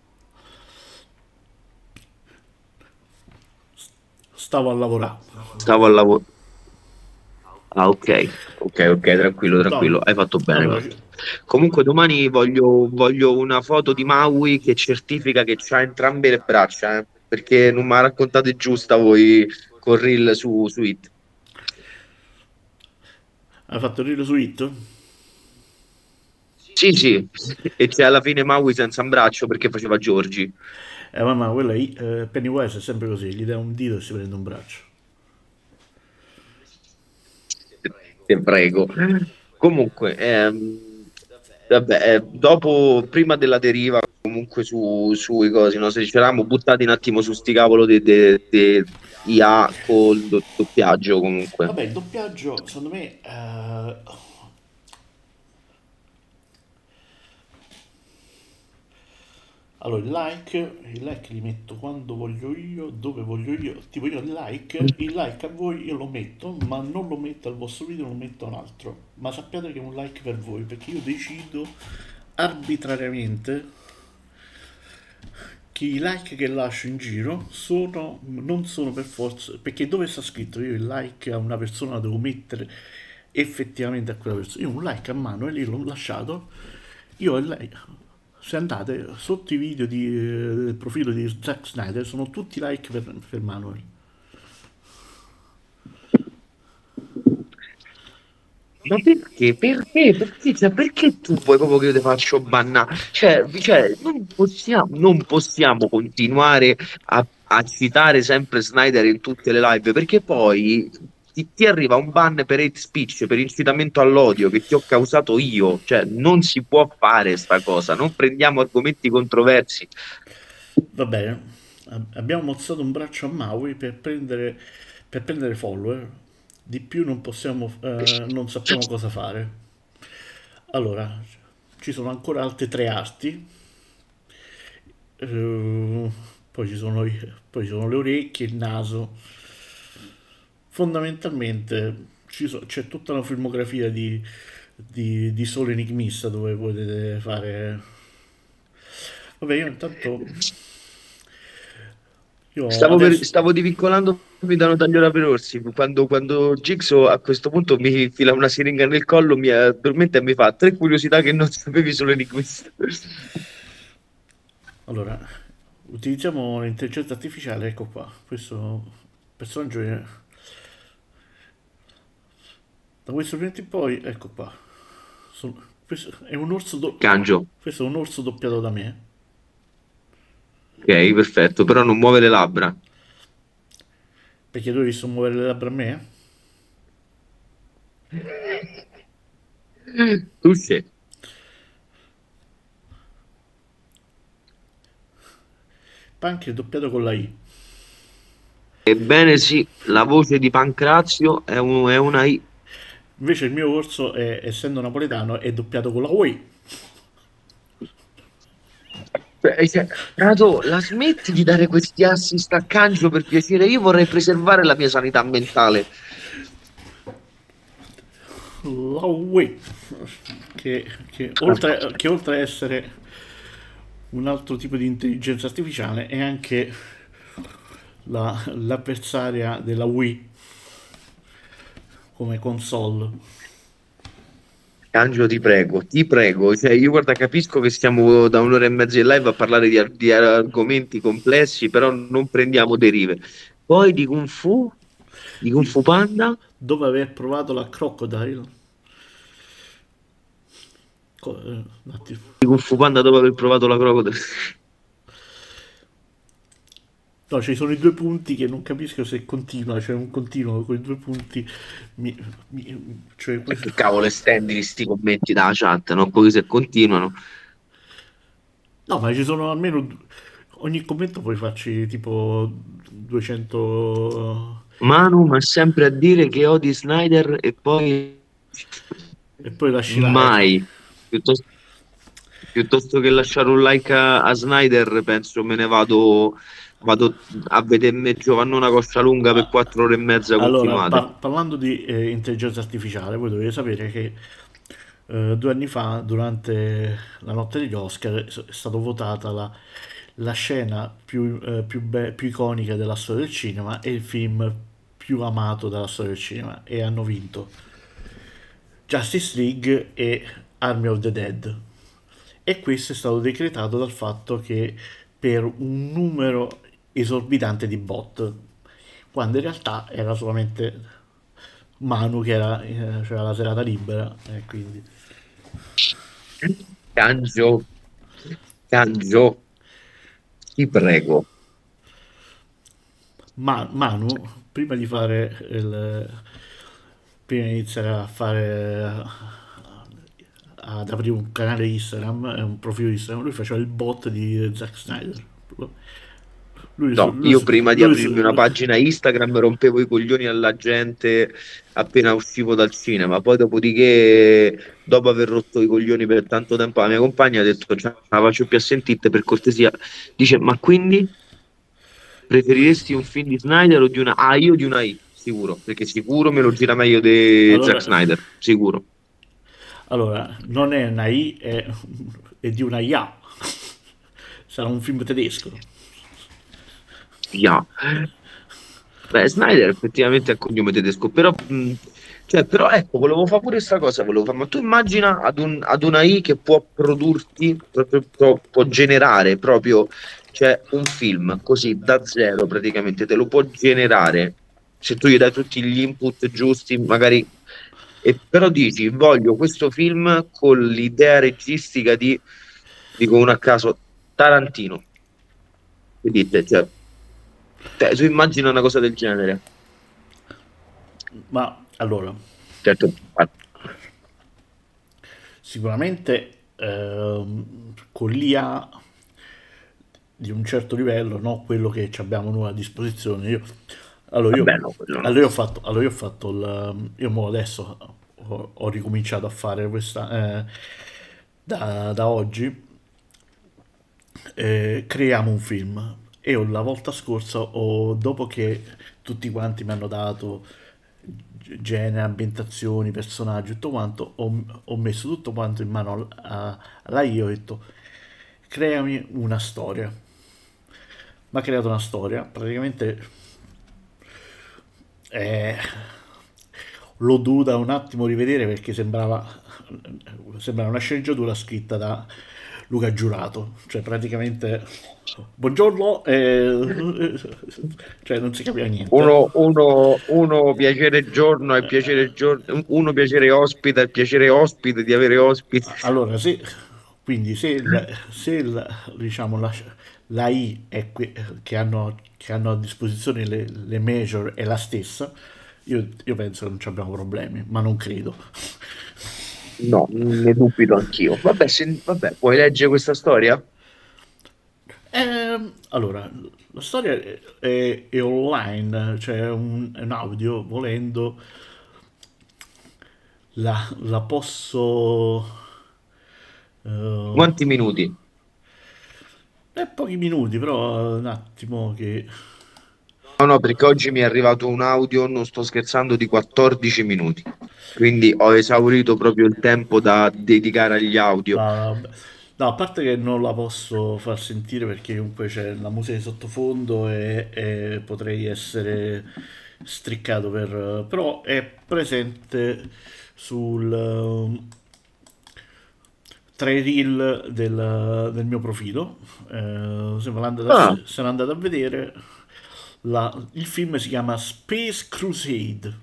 Speaker 1: stavo a lavorare.
Speaker 2: Stavo al lavoro. Ah, ok, ok, ok, tranquillo, tranquillo,
Speaker 1: No,
Speaker 2: hai fatto bene.
Speaker 1: allora,
Speaker 2: Guarda. Comunque domani voglio una foto di Maui che certifica che c'ha entrambe le braccia, perché non mi ha raccontato giusta voi con Reel su It.
Speaker 1: hai fatto il reel su It?
Speaker 2: Sì, sì, e c'è alla fine Maui senza un braccio perché faceva Giorgi.
Speaker 1: Mamma, quella Pennywise è sempre così, gli dai un dito e si prende un braccio.
Speaker 2: Te prego. Comunque, vabbè, dopo, prima della deriva, comunque sui cosi, no? Se ci eravamo buttati un attimo su sti cavolo di IA col doppiaggio, comunque.
Speaker 1: Vabbè, il doppiaggio, secondo me, allora il like li metto quando voglio io, dove voglio io, tipo io il like a voi io lo metto, ma non lo metto al vostro video, lo metto a un altro. Ma sappiate che è un like per voi, perché io decido arbitrariamente che i like che lascio in giro non sono per forza, perché dove sta scritto io il like a una persona lo devo mettere effettivamente a quella persona. Io un like a mano e lì l'ho lasciato, io e lei, se andate sotto i video del profilo di Zack Snyder sono tutti like per Manuel.
Speaker 2: Ma perché? Perché? Perché? Cioè, perché tu vuoi proprio che io ti faccio bannare? Cioè, non possiamo continuare a citare sempre Snyder in tutte le live, perché poi ti arriva un ban per hate speech, per incitamento all'odio che ti ho causato io. Cioè, non si può fare sta cosa, non prendiamo argomenti controversi.
Speaker 1: Va bene, abbiamo mozzato un braccio a Maui per prendere follower, di più non possiamo, non sappiamo cosa fare. Allora, ci sono ancora altre tre arti, eh, poi poi ci sono le orecchie, il naso. Fondamentalmente c'è tutta una filmografia di solo enigmista dove potete fare... Vabbè, io intanto... Io adesso...
Speaker 2: Stavo divincolandomi da una tagliora per orsi quando Jigsaw a questo punto mi fila una siringa nel collo, mi addormenta e mi fa tre curiosità che non sapevi solo di questo.
Speaker 1: Allora, utilizziamo l'intelligenza artificiale, ecco qua. Questo personaggio è... Da questo momento in poi, ecco qua. Questo è un
Speaker 2: Cangio,
Speaker 1: questo è un orso doppiato da me.
Speaker 2: ok, perfetto, però non muove le labbra.
Speaker 1: Perché tu hai visto muovere le labbra a me?
Speaker 2: Touché.
Speaker 1: Punk è doppiato con la I.
Speaker 2: Ebbene sì, la voce di Pancrazio è una I.
Speaker 1: Invece il mio orso, essendo napoletano, è doppiato con la UI.
Speaker 2: Prato, la smetti di dare questi assist a Cangelo per piacere? Io vorrei preservare la mia sanità mentale.
Speaker 1: La UE, che oltre a essere un altro tipo di intelligenza artificiale è anche l'avversaria della Wii come console.
Speaker 2: Angelo, ti prego, cioè, io guarda, capisco che stiamo da un'ora e mezza in live a parlare di argomenti complessi, però non prendiamo derive. Poi di Kung
Speaker 1: Di-
Speaker 2: Fu Panda,
Speaker 1: Dopo aver provato la Crocodile, un attimo.
Speaker 2: di Kung Fu Panda dopo aver provato la crocodile.
Speaker 1: No, ci sono i due punti che non capisco se continua, cioè un continuo con i due punti. Cioè
Speaker 2: E
Speaker 1: questo.
Speaker 2: che cavolo estendi sti commenti dalla chat, no? Poi se continuano.
Speaker 1: No, ma ci sono almeno. Ogni commento puoi farci tipo 200.
Speaker 2: Manu, ma sempre a dire che odi Snyder e poi
Speaker 1: E poi lasci like.
Speaker 2: mai. Piuttosto, piuttosto che lasciare un like a Snyder, penso me ne vado a vedermi Giovannona Coscialunga per 4 ore e mezza
Speaker 1: Allora,
Speaker 2: continuate.
Speaker 1: parlando di intelligenza artificiale, voi dovete sapere che 2 anni fa, durante la notte degli Oscar, è stata votata la scena più iconica della storia del cinema e il film più amato della storia del cinema e hanno vinto Justice League e Army of the Dead. E questo è stato decretato dal fatto che per un numero esorbitante di bot, quando in realtà era solamente Manu che c'era la serata libera e quindi.
Speaker 2: Cangio, Cangio, ti prego.
Speaker 1: Manu, prima di iniziare a fare ad aprire un canale Instagram, un profilo Instagram, lui faceva il bot di Zack Snyder. Lui,
Speaker 2: No,
Speaker 1: lui,
Speaker 2: io prima di
Speaker 1: lui,
Speaker 2: aprirmi una pagina Instagram rompevo i coglioni alla gente appena uscivo dal cinema, poi dopodiché, dopo aver rotto i coglioni per tanto tempo alla mia compagna, ha detto, "Cioè, la faccio più a sentite per cortesia." Dice, ma quindi preferiresti un film di Snyder o di una A? Io di una I, sicuro, perché sicuro me lo gira meglio di Zack
Speaker 1: allora,
Speaker 2: Snyder, sicuro.
Speaker 1: non è una I, è di una IA. Sarà un film tedesco.
Speaker 2: Yeah. Beh, Snyder effettivamente è il cognome tedesco, però, cioè, però ecco, volevo fare pure questa cosa, volevo fare, ma tu immagina ad una I che può produrti, può generare proprio, cioè, un film così da zero praticamente, te lo può generare se tu gli dai tutti gli input giusti, magari, e però dici, voglio questo film con l'idea registica di, dico uno a caso, Tarantino. Che dite? Cioè, tu immagina una cosa del genere.
Speaker 1: Ma allora,
Speaker 2: Certo,
Speaker 1: sicuramente con l'IA di un certo livello, no? Quello che ci abbiamo noi a disposizione. Allora io,
Speaker 2: vabbè, no, quello no.
Speaker 1: io mo adesso ho ricominciato a fare questa, da oggi, creiamo un film. E la volta scorsa, dopo che tutti quanti mi hanno dato genere, ambientazioni, personaggi, tutto quanto, ho messo tutto quanto in mano alla io, ho detto, creami una storia. Mi ha creato una storia, praticamente eh, l'ho dovuta un attimo rivedere perché sembrava una sceneggiatura scritta da Luca Giurato, cioè praticamente buongiorno, cioè non si capiva niente.
Speaker 2: Uno piacere giorno e piacere giorno, uno piacere ospite e piacere ospite di avere ospiti.
Speaker 1: Allora, quindi diciamo, la I che hanno a disposizione le major è la stessa, io penso che non ci abbiamo problemi, ma non credo.
Speaker 2: No, ne dubito anch'io. Vabbè, vabbè, puoi leggere questa storia?
Speaker 1: Allora, la storia è online, cioè è un audio, volendo la posso. eh,
Speaker 2: Quanti minuti?
Speaker 1: Pochi minuti, però un attimo che...
Speaker 2: No, no, perché oggi mi è arrivato un audio, non sto scherzando, di 14 minuti. Quindi ho esaurito proprio il tempo da dedicare agli audio.
Speaker 1: No, no, vabbè. No, a parte che non la posso far sentire perché comunque c'è la musica di sottofondo e potrei essere striccato per... però è presente sul... tra i reel del mio profilo.
Speaker 2: Ah,
Speaker 1: Se l'andate a vedere, il film si chiama Space Crusade.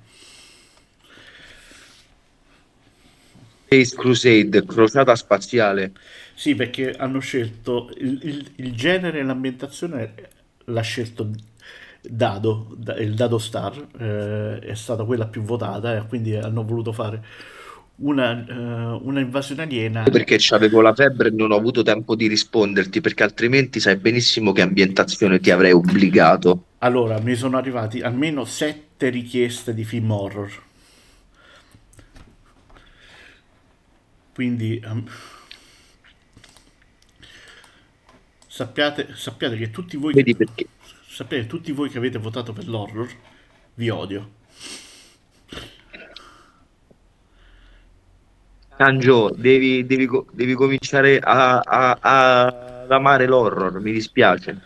Speaker 2: Space Crusade, crociata spaziale.
Speaker 1: Sì, perché hanno scelto il genere e l'ambientazione l'ha scelto il Dado Star, è stata quella più votata e quindi hanno voluto fare una invasione aliena.
Speaker 2: Perché c'avevo la febbre e non ho avuto tempo di risponderti, perché altrimenti sai benissimo che ambientazione ti avrei obbligato.
Speaker 1: Allora, mi sono arrivati almeno 7 richieste di film horror, quindi sappiate che
Speaker 2: Vedi perché?
Speaker 1: sappiate che tutti voi che avete votato per l'horror vi odio.
Speaker 2: Angio, devi cominciare ad amare l'horror, mi dispiace.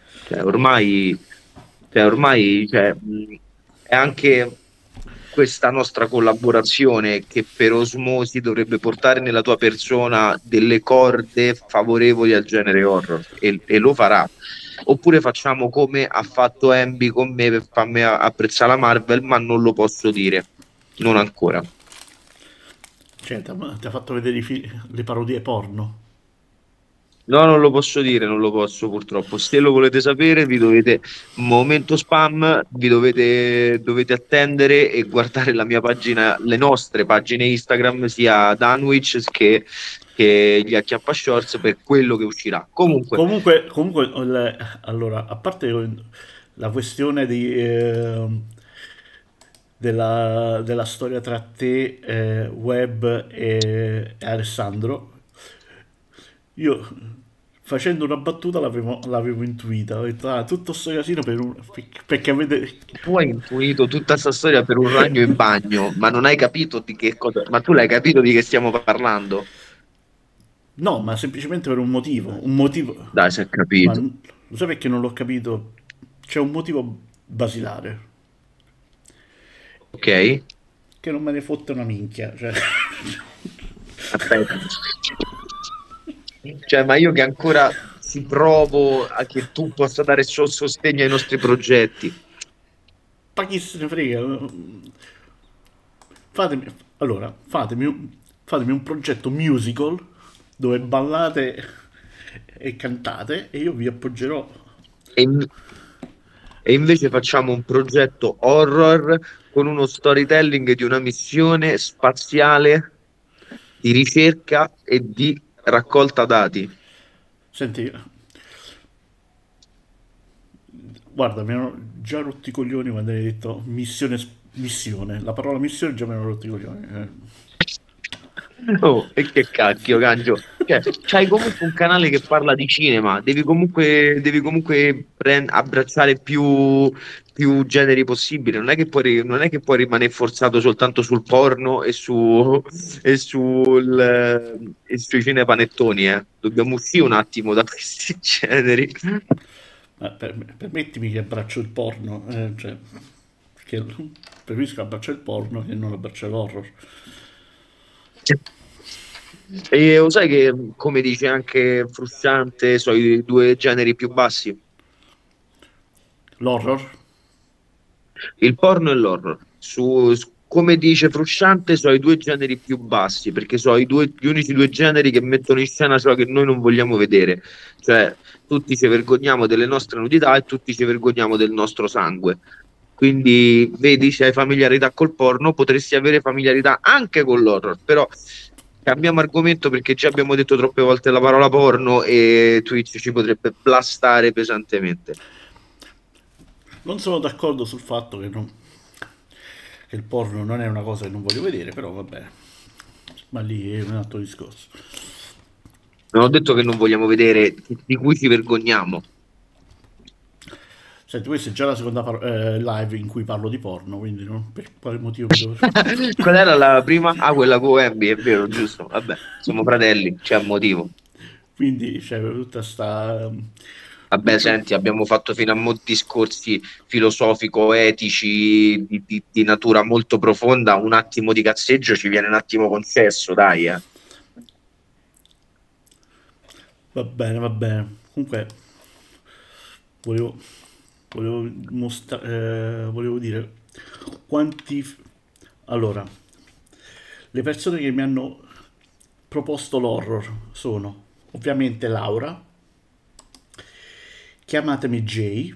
Speaker 2: Cioè, ormai, è anche questa nostra collaborazione che per osmosi dovrebbe portare nella tua persona delle corde favorevoli al genere horror e lo farà. Oppure facciamo come ha fatto Ambi con me per farmi apprezzare la Marvel, ma non lo posso dire, non ancora.
Speaker 1: Cioè, ti ha fatto vedere le parodie porno.
Speaker 2: No, non lo posso dire, non lo posso purtroppo. Se lo volete sapere, vi dovete, momento spam, dovete attendere e guardare la mia pagina, le nostre pagine Instagram, sia Danwich che gli Acchiappa Shorts per quello che uscirà. Comunque,
Speaker 1: Comunque, allora, a parte la questione della storia tra te, Web e Alessandro, io facendo una battuta l'avevo intuita. Ho detto, ah, tutto sto casino perché avete...
Speaker 2: tu hai intuito tutta questa storia per un ragno in bagno, ma non hai capito di che cosa, ma tu l'hai capito di che stiamo parlando?
Speaker 1: No, ma semplicemente per un motivo. Un motivo...
Speaker 2: Dai, si è
Speaker 1: Ma
Speaker 2: capito.
Speaker 1: lo sai perché non l'ho capito? C'è un motivo basilare.
Speaker 2: Ok?
Speaker 1: Che non me ne fotte una minchia. Cioè...
Speaker 2: Aspetta. Cioè, ma io che ancora ci provo a che tu possa dare sostegno ai nostri progetti.
Speaker 1: ma chi se ne frega? Fatemi, allora, fatemi un progetto musical dove ballate e cantate e io vi appoggerò.
Speaker 2: E, in- e invece facciamo un progetto horror con uno storytelling di una missione spaziale di ricerca e di raccolta dati.
Speaker 1: Senti, guarda, mi hanno già rotti i coglioni quando hai detto missione. La parola missione già mi hanno rotti i coglioni.
Speaker 2: Oh, e che cacchio, Cangio. Cioè, c'hai comunque un canale che parla di cinema, devi comunque abbracciare più generi possibili. Non è che puoi rimanere forzato soltanto sul porno e sui cinepanettoni, eh. Dobbiamo uscire un attimo da questi generi.
Speaker 1: Ma permettimi che abbraccio il porno, cioè, che preferisco abbracciare il porno che non abbracciare l'horror.
Speaker 2: E lo sai che, come dice anche Frusciante, sono i due generi più bassi,
Speaker 1: L'horror?
Speaker 2: il porno e l'horror. Come dice Frusciante, sono i due generi più bassi, perché sono gli unici due generi che mettono in scena ciò che noi non vogliamo vedere. Cioè, tutti ci vergogniamo delle nostre nudità e tutti ci vergogniamo del nostro sangue. Quindi, vedi, se hai familiarità col porno, potresti avere familiarità anche con l'horror, però cambiamo argomento perché già abbiamo detto troppe volte la parola porno e Twitch ci potrebbe blastare pesantemente.
Speaker 1: Non sono d'accordo sul fatto che il porno non è una cosa che non voglio vedere, però vabbè, ma lì è un altro discorso.
Speaker 2: Non ho detto che non vogliamo vedere, di cui ci vergogniamo.
Speaker 1: Senti, questa è già la seconda live in cui parlo di porno, quindi per quale motivo mi devo...
Speaker 2: Qual era la prima? Ah, quella con Emmy, è vero, giusto. Vabbè, siamo fratelli, c'è un motivo.
Speaker 1: Quindi c'è tutta sta...
Speaker 2: Vabbè, senti, abbiamo fatto fino a molti discorsi filosofico-etici di natura molto profonda. Un attimo di cazzeggio ci viene un attimo concesso, dai, eh.
Speaker 1: Va bene, va bene. Comunque, volevo, volevo dire quanti... Allora, le persone che mi hanno proposto l'horror sono ovviamente Laura, chiamatemi Jay,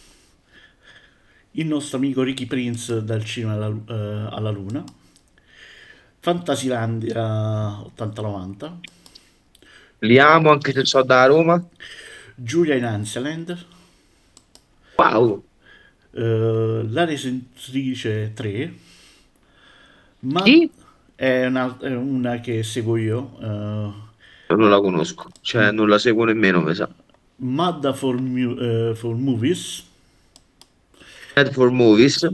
Speaker 1: il nostro amico Ricky Prince dal cinema alla luna, Fantasilandia 80-90,
Speaker 2: Li amo anche se so da Roma.
Speaker 1: Giulia in Anseland,
Speaker 2: Wow,
Speaker 1: La Resentrice 3, ma
Speaker 2: chi?
Speaker 1: è una che seguo io,
Speaker 2: Non la conosco, cioè non la seguo nemmeno, mi sa.
Speaker 1: Madda for Movies,
Speaker 2: Head for Movies.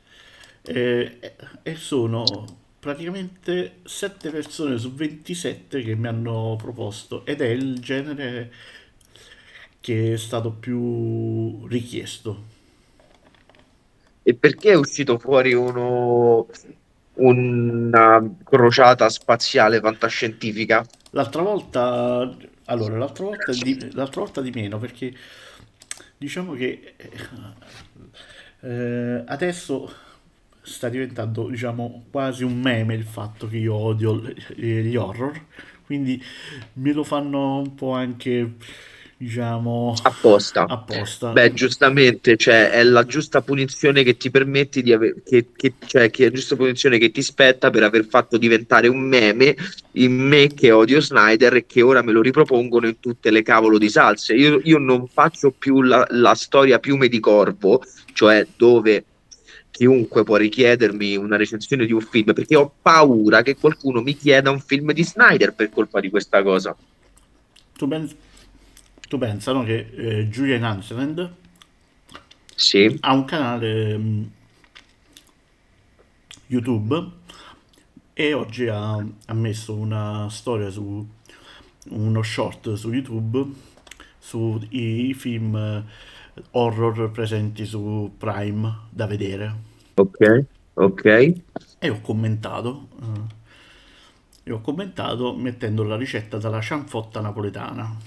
Speaker 1: e sono praticamente 7 persone su 27 che mi hanno proposto ed è il genere che è stato più richiesto.
Speaker 2: E perché è uscito fuori una crociata spaziale fantascientifica?
Speaker 1: L'altra volta, allora, l'altra volta di meno perché diciamo che adesso sta diventando, diciamo, quasi un meme il fatto che io odio gli horror, quindi me lo fanno un po' anche, diciamo,
Speaker 2: Apposta.
Speaker 1: apposta.
Speaker 2: Beh, giustamente, cioè, è la giusta punizione che ti permetti di avere, cioè, che è la giusta punizione che ti spetta per aver fatto diventare un meme in me che odio Snyder e che ora me lo ripropongono in tutte le cavolo di salse. Io non faccio più la storia piume di corpo, cioè dove chiunque può richiedermi una recensione di un film, perché ho paura che qualcuno mi chieda un film di Snyder per colpa di questa cosa.
Speaker 1: Tu, tu pensa, no, che Julian Hansen
Speaker 2: Sì,
Speaker 1: ha un canale YouTube e oggi ha messo una storia su uno short su YouTube sui film horror presenti su Prime da vedere
Speaker 2: ok, ok.
Speaker 1: e ho commentato mettendo la ricetta della cianfotta napoletana.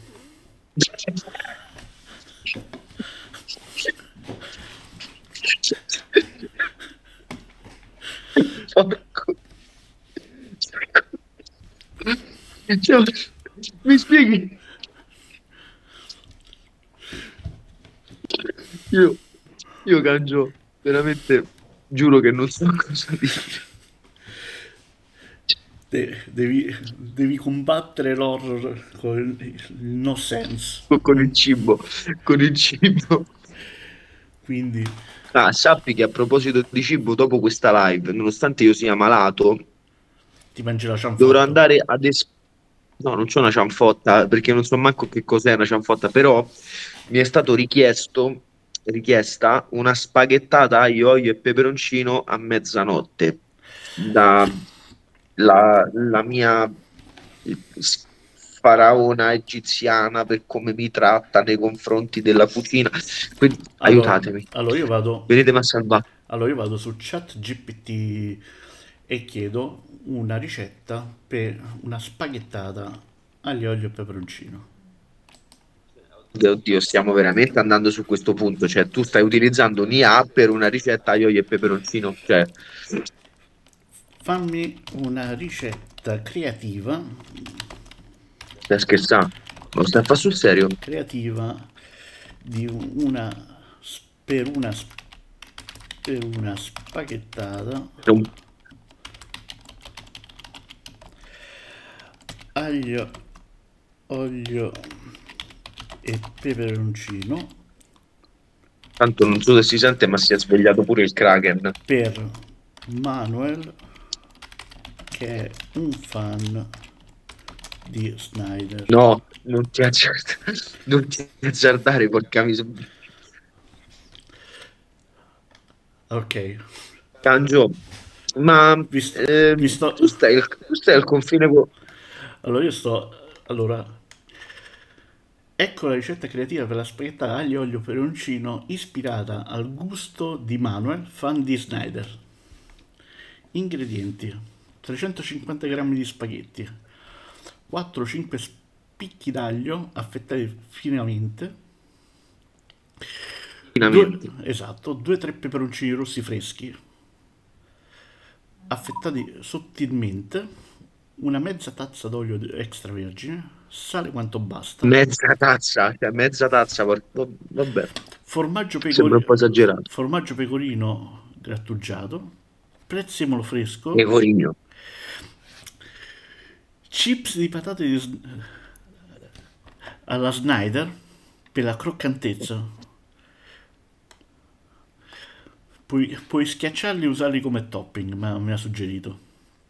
Speaker 2: Porco. Cioè, mi spieghi? Io, io Cangio, veramente giuro che non so cosa dire.
Speaker 1: Devi combattere l'horror con il no sense.
Speaker 2: Con il cibo, con il cibo.
Speaker 1: Quindi
Speaker 2: Ah, sappi che a proposito di cibo, dopo questa live, nonostante io sia malato,
Speaker 1: ti mangi la
Speaker 2: dovrò
Speaker 1: cianfotta.
Speaker 2: andare ad no, non c'è una cianfotta, perché non so manco che cos'è una cianfotta, però mi è stato richiesta una spaghettata aglio, olio e peperoncino a mezzanotte da la mia faraona egiziana per come mi tratta nei confronti della cucina. Quindi
Speaker 1: Allora,
Speaker 2: aiutatemi,
Speaker 1: allora io vado,
Speaker 2: venitemi a salvare.
Speaker 1: allora io vado su ChatGPT e chiedo una ricetta per una spaghettata aglio, olio e peperoncino.
Speaker 2: Oddio, stiamo veramente andando su questo punto, cioè tu stai utilizzando un'IA per una ricetta aglio olio e peperoncino, cioè
Speaker 1: Fammi una ricetta creativa,
Speaker 2: stai scherzando? Ma lo stai a fare sul serio?
Speaker 1: creativa di una, per una, per una spaghettata
Speaker 2: È un-
Speaker 1: aglio, olio e peperoncino
Speaker 2: Tanto non so se si sente, ma si è svegliato pure il Kraken.
Speaker 1: per Manuel che è un fan di Snyder.
Speaker 2: No, non ti azzardare, porca miseria.
Speaker 1: Ok,
Speaker 2: Cangio, ma
Speaker 1: visto, visto...
Speaker 2: tu stai al confine con...
Speaker 1: Allora io sto... Allora, ecco la ricetta creativa per la spaghettata aglio, olio, peperoncino ispirata al gusto di Manuel, fan di Snyder. Ingredienti: 350 grammi di spaghetti, 4-5 spicchi d'aglio affettati finemente,
Speaker 2: Finamente.
Speaker 1: esatto, 2-3 peperoncini rossi freschi affettati sottilmente, una mezza tazza d'olio extravergine, sale quanto basta,
Speaker 2: Mezza tazza, vabbè,
Speaker 1: formaggio,
Speaker 2: sembra un po' esagerato.
Speaker 1: formaggio pecorino grattugiato, prezzemolo fresco,
Speaker 2: Pecorino.
Speaker 1: chips di patate alla Snyder per la croccantezza. Puoi schiacciarli e usarli come topping, ma mi ha suggerito.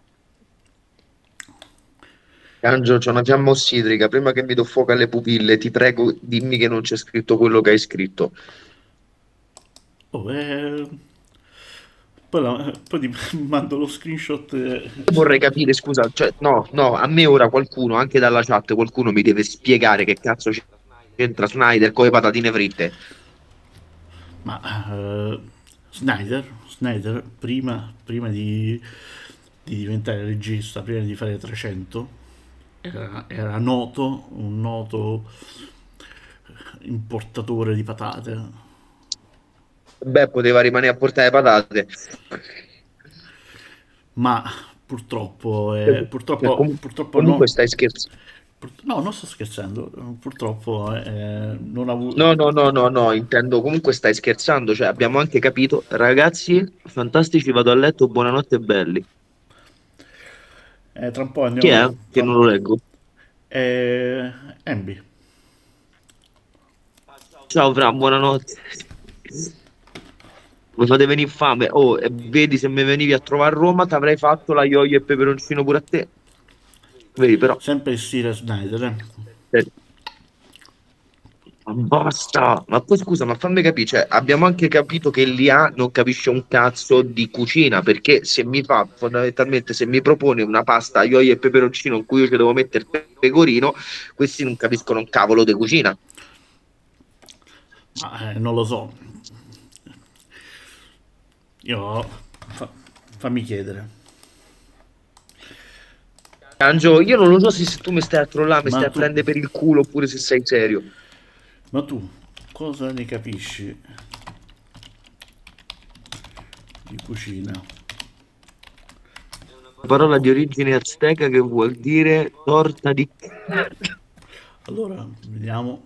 Speaker 2: Angelo, c'è una fiamma ossidrica, prima che mi do fuoco alle pupille, ti prego, dimmi che non c'è scritto quello che hai scritto.
Speaker 1: Oh, poi ti mando lo screenshot.
Speaker 2: Vorrei capire, scusa, cioè, no, a me ora qualcuno, anche dalla chat, qualcuno mi deve spiegare che cazzo c'entra Snyder con le patatine fritte.
Speaker 1: Ma Snyder prima di diventare regista, prima di fare 300, era un noto importatore di patate.
Speaker 2: Beh, poteva rimanere a portare patate.
Speaker 1: Ma purtroppo,
Speaker 2: Cioè,
Speaker 1: purtroppo
Speaker 2: comunque
Speaker 1: no.
Speaker 2: stai scherzando.
Speaker 1: No, non sto scherzando, purtroppo non ha avuto...
Speaker 2: No, intendo comunque stai scherzando, cioè abbiamo anche capito, ragazzi, fantastici, vado a letto, buonanotte belli.
Speaker 1: Tra un po'
Speaker 2: Chi è?
Speaker 1: andiamo...
Speaker 2: Che non lo leggo.
Speaker 1: Envy.
Speaker 2: Ciao Fra, buonanotte. Mi fate venire fame. Oh, e vedi se mi venivi a trovare a Roma, ti avrei fatto la ioio e peperoncino pure a te. Vedi, però.
Speaker 1: Sempre il stile Snyder,
Speaker 2: eh, Ma basta! Ma poi scusa, ma fammi capire, cioè, abbiamo anche capito che l'IA non capisce un cazzo di cucina, perché se mi fa, fondamentalmente, se mi propone una pasta aglio e peperoncino in cui io ci devo mettere il pecorino, questi non capiscono un cavolo di cucina.
Speaker 1: ma non lo so. Io... fa- fammi chiedere.
Speaker 2: Angelo, io non lo so se tu mi stai a trollare, mi
Speaker 1: Ma
Speaker 2: stai a
Speaker 1: tu,
Speaker 2: prendere per il culo oppure se sei serio.
Speaker 1: ma tu cosa ne capisci di cucina?
Speaker 2: Parola di origine azteca che vuol dire torta di...
Speaker 1: Allora, vediamo.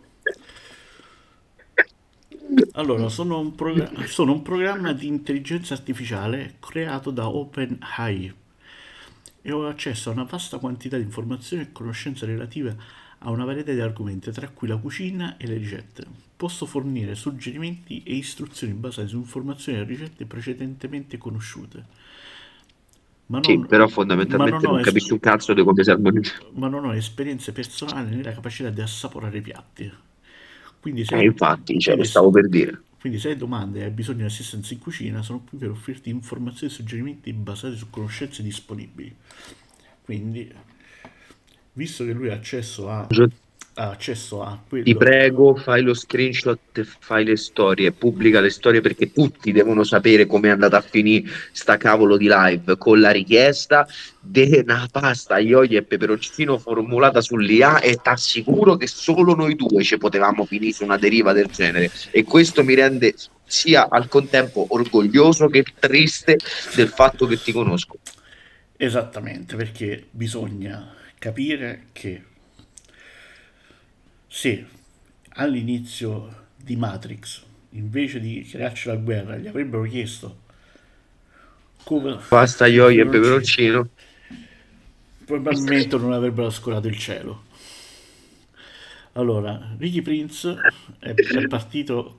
Speaker 1: Allora, sono un programma di intelligenza artificiale creato da OpenAI e ho accesso a una vasta quantità di informazioni e conoscenze relative a una varietà di argomenti, tra cui la cucina e le ricette. Posso fornire suggerimenti e istruzioni basate su informazioni e ricette precedentemente conosciute, ma
Speaker 2: Sì,
Speaker 1: non,
Speaker 2: però
Speaker 1: ma non
Speaker 2: fondamentalmente
Speaker 1: ho,
Speaker 2: non capisci un cazzo di come servono.
Speaker 1: ma non ho esperienze personali né la capacità di assaporare i piatti. Quindi se hai,
Speaker 2: Infatti, cioè, lo
Speaker 1: quindi,
Speaker 2: stavo per dire.
Speaker 1: quindi se hai domande e hai bisogno di assistenza in cucina, sono qui per offrirti informazioni e suggerimenti basati su conoscenze disponibili. Quindi, visto che lui ha accesso a
Speaker 2: Ti
Speaker 1: quello,
Speaker 2: prego, fai lo screenshot e fai le storie, pubblica le storie perché tutti devono sapere come è andata a finire sta cavolo di live con la richiesta di una pasta ioio e peperoncino formulata sull'IA e t'assicuro che solo noi due ci potevamo finire su una deriva del genere e questo mi rende sia al contempo orgoglioso che triste del fatto che ti conosco.
Speaker 1: esattamente perché bisogna capire che se all'inizio di Matrix, invece di crearci la guerra, gli avrebbero chiesto come
Speaker 2: Pasta
Speaker 1: il
Speaker 2: ioio e
Speaker 1: peperoncino,
Speaker 2: peperoncino.
Speaker 1: probabilmente non avrebbero scorato il cielo. Allora, Ricky Prince è partito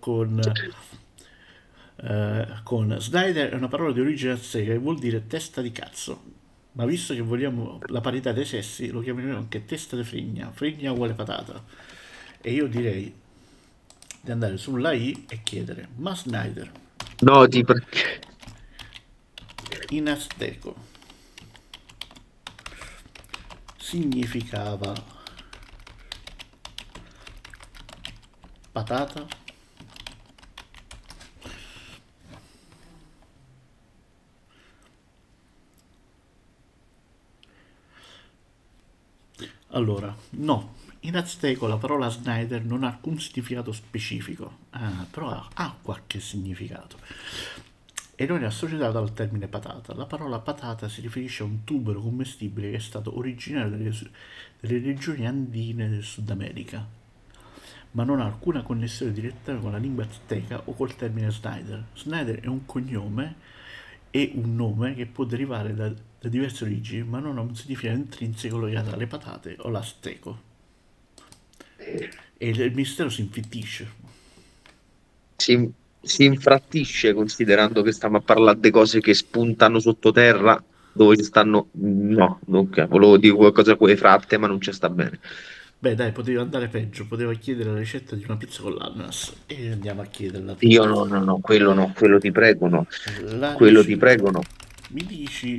Speaker 1: con Snyder, è una parola di origine azteca che vuol dire testa di cazzo. Ma visto che vogliamo la parità dei sessi, lo chiameremo anche testa di fregna, fregna uguale patata. E io direi di andare sulla I e chiedere, ma Snyder,
Speaker 2: No, perché
Speaker 1: in azteco, significava patata? Allora, no, in azteco la parola Snyder non ha alcun significato specifico, però ha qualche significato. E non è associato al termine patata. La parola patata si riferisce a un tubero commestibile che è stato originario delle regioni andine del Sud America, ma non ha alcuna connessione diretta con la lingua azteca o col termine Snyder. Snyder è un cognome e un nome che può derivare da diverse origini, ma non ha un significato intrinseco legato alle patate o all'azteco. E il mistero si infittisce.
Speaker 2: si, si infrattisce considerando che stiamo a parlare di cose che spuntano sottoterra dove ci stanno. No, ok, volevo dire qualcosa con le fratte, ma non ci sta bene.
Speaker 1: Beh, dai, poteva andare peggio, poteva chiedere la ricetta di una pizza con l'ananas e andiamo a chiederla
Speaker 2: Io
Speaker 1: tutti.
Speaker 2: no, no, no, quello no, quello ti prego no,
Speaker 1: La
Speaker 2: quello ti
Speaker 1: rici-
Speaker 2: prego no.
Speaker 1: Mi dici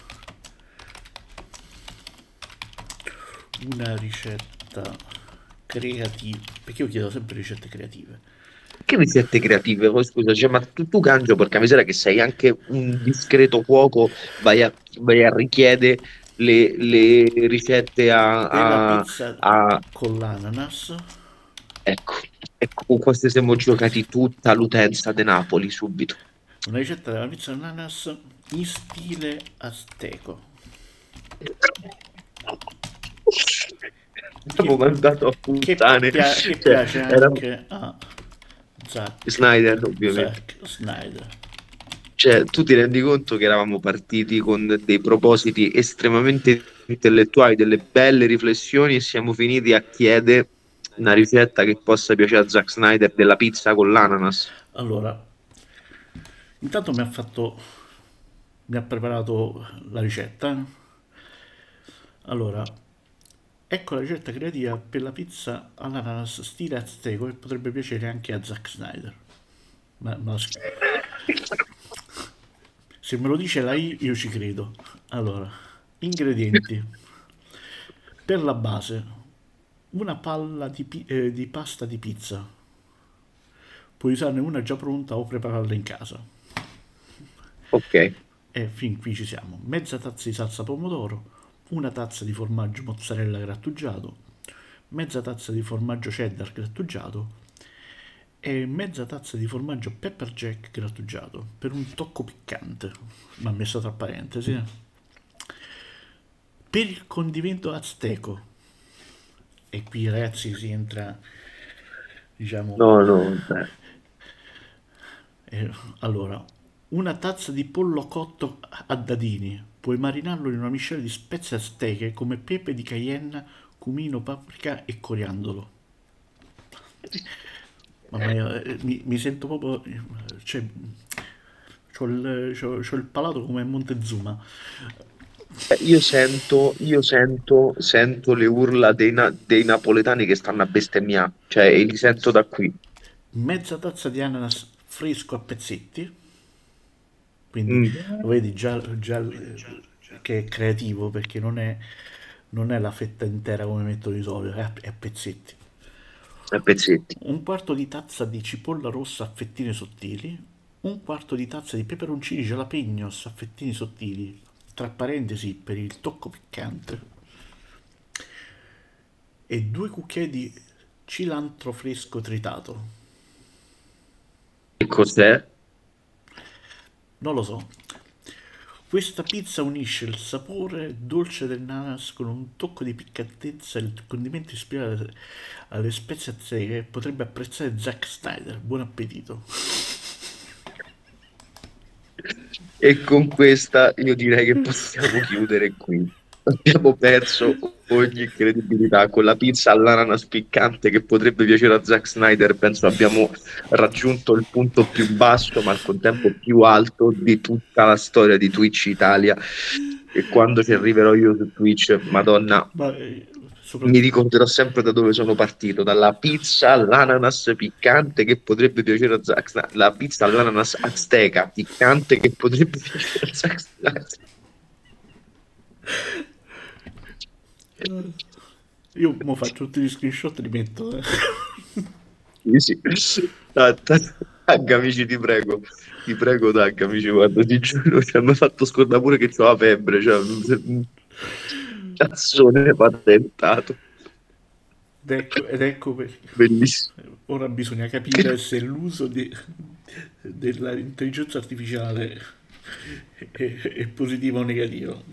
Speaker 1: una ricetta creativa? Perché io chiedo sempre ricette creative.
Speaker 2: Che vi siete creative? Poi, scusa, cioè, ma tu Gangio, porca miseria, che sei anche un discreto cuoco, vai a richiedere le ricette
Speaker 1: Per la pizza
Speaker 2: a-
Speaker 1: con l'ananas,
Speaker 2: Ecco, ecco, con queste siamo giocati tutta l'utenza di Napoli subito.
Speaker 1: una ricetta della pizza con l'ananas in stile azteco.
Speaker 2: Abbiamo
Speaker 1: Che,
Speaker 2: mandato a puttane,
Speaker 1: che
Speaker 2: cioè,
Speaker 1: piace
Speaker 2: era
Speaker 1: anche a
Speaker 2: Snyder, ovviamente.
Speaker 1: Zack Snyder.
Speaker 2: Cioè, tu ti rendi conto che eravamo partiti con dei propositi estremamente intellettuali, delle belle riflessioni e siamo finiti a chiedere una ricetta che possa piacere a Zack Snyder della pizza con l'ananas?
Speaker 1: Allora, intanto mi ha preparato la ricetta. Allora, ecco la ricetta creativa per la pizza all'ananas stile azteco che potrebbe piacere anche a Zack Snyder. Ma se me lo dice lei, io ci credo. Allora, ingredienti. Per la base, una palla di pasta di pizza. Puoi usarne una già pronta o prepararla in casa.
Speaker 2: Ok,
Speaker 1: E fin qui ci siamo. Mezza tazza di salsa pomodoro, una tazza di formaggio mozzarella grattugiato, mezza tazza di formaggio cheddar grattugiato e mezza tazza di formaggio pepper jack grattugiato per un tocco piccante. Ma messo tra parentesi. Per il condimento azteco, e qui ragazzi si entra, diciamo,
Speaker 2: no, no, beh.
Speaker 1: allora, una tazza di pollo cotto a dadini. Puoi marinarlo in una miscela di spezie azteche come pepe di cayenne, cumino, paprika e coriandolo. Mamma mia, mi sento proprio. Cioè, c'ho il palato come Montezuma.
Speaker 2: Sento le urla dei napoletani che stanno a bestemmiare, cioè, e li sento da qui.
Speaker 1: Mezza tazza di ananas fresco a pezzetti. Quindi
Speaker 2: Mm,
Speaker 1: lo vedi già che è creativo perché non è la fetta intera come metto di solito, è a pezzetti.
Speaker 2: a pezzetti.
Speaker 1: Un quarto di tazza di cipolla rossa a fettine sottili, un quarto di tazza di peperoncini jalapenos a fettine sottili, tra parentesi per il tocco piccante, e due cucchiai di cilantro fresco tritato.
Speaker 2: Che cos'è?
Speaker 1: Non lo so. Questa pizza unisce il sapore dolce dell'ananas con un tocco di piccantezza e il condimento ispirato alle spezie azteche che potrebbe apprezzare Zack Snyder. Buon appetito.
Speaker 2: E con questa io direi che possiamo chiudere qui. Abbiamo perso ogni credibilità con la pizza all'ananas piccante che potrebbe piacere a Zack Snyder. Penso abbiamo raggiunto il punto più basso, ma al contempo più alto di tutta la storia di Twitch Italia. E quando ci arriverò io su Twitch, Madonna,
Speaker 1: Ma
Speaker 2: mi
Speaker 1: soprattutto,
Speaker 2: ricorderò sempre da dove sono partito, dalla pizza all'ananas piccante che potrebbe piacere a Zack Snyder, la pizza all'ananas azteca piccante che potrebbe piacere a Zack Snyder.
Speaker 1: io mo faccio tutti gli screenshot e li metto.
Speaker 2: Sì, sì. Tag, amici, ti prego, tag, amici, guarda, ti giuro, cioè, mi ha fatto scordare pure che ho la febbre, cioè, un cazzone patentato,
Speaker 1: Ed ecco perché
Speaker 2: bellissimo.
Speaker 1: ora bisogna capire se l'uso dell'intelligenza artificiale è positivo o negativo.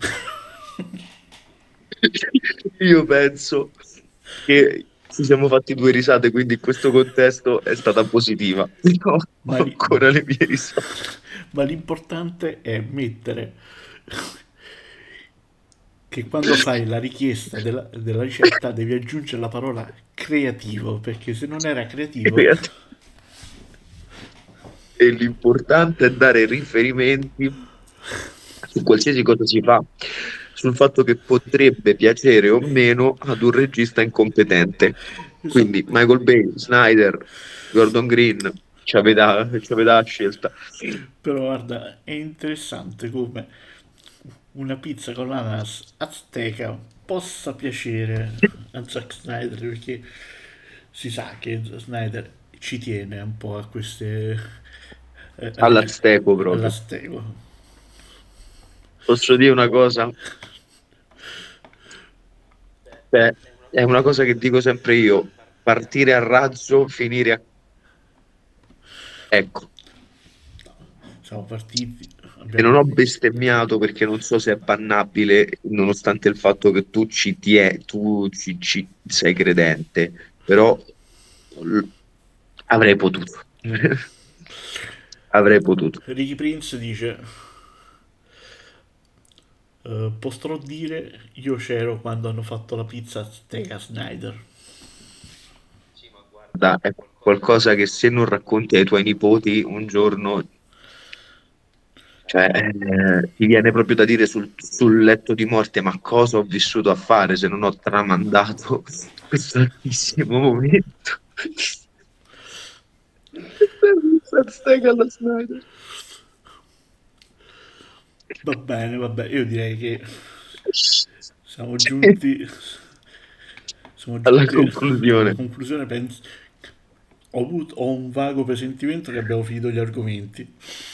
Speaker 2: Io penso che ci siamo fatti due risate, quindi in questo contesto è stata positiva. No, ho
Speaker 1: Ma, li-
Speaker 2: ancora le mie risate.
Speaker 1: ma l'importante è mettere che quando fai la richiesta della ricetta devi aggiungere la parola creativo, perché se non era creativo,
Speaker 2: E l'importante è dare riferimenti su qualsiasi cosa si fa, sul fatto che potrebbe piacere o meno ad un regista incompetente. Quindi
Speaker 1: esatto.
Speaker 2: Michael Bay, Snyder, Gordon Green, ci avete la scelta.
Speaker 1: Però guarda, è interessante come una pizza con l'ananas azteca possa piacere a Zack Snyder, perché si sa che Snyder ci tiene un po' a queste
Speaker 2: All'azteco proprio.
Speaker 1: all'azteco.
Speaker 2: Posso dire una cosa? Beh, è una cosa che dico sempre io, partire a razzo, finire a... Ecco,
Speaker 1: Siamo partiti,
Speaker 2: e non
Speaker 1: abbiamo...
Speaker 2: ho bestemmiato perché non so se è bannabile, nonostante il fatto che tu ci sei credente, però l- avrei potuto. Avrei potuto.
Speaker 1: Ricky Prince dice, potrò dire io c'ero quando hanno fatto la pizza azteca Snyder.
Speaker 2: È qualcosa che se non racconti ai tuoi nipoti un giorno, cioè, ti viene proprio da dire sul letto di morte, ma cosa ho vissuto a fare se non ho tramandato questo altissimo momento? Azteca alla Snyder.
Speaker 1: Va bene, io direi che siamo
Speaker 2: Sì,
Speaker 1: giunti, siamo
Speaker 2: alla
Speaker 1: giunti alla
Speaker 2: conclusione.
Speaker 1: conclusione. Ho un vago presentimento che abbiamo finito gli argomenti.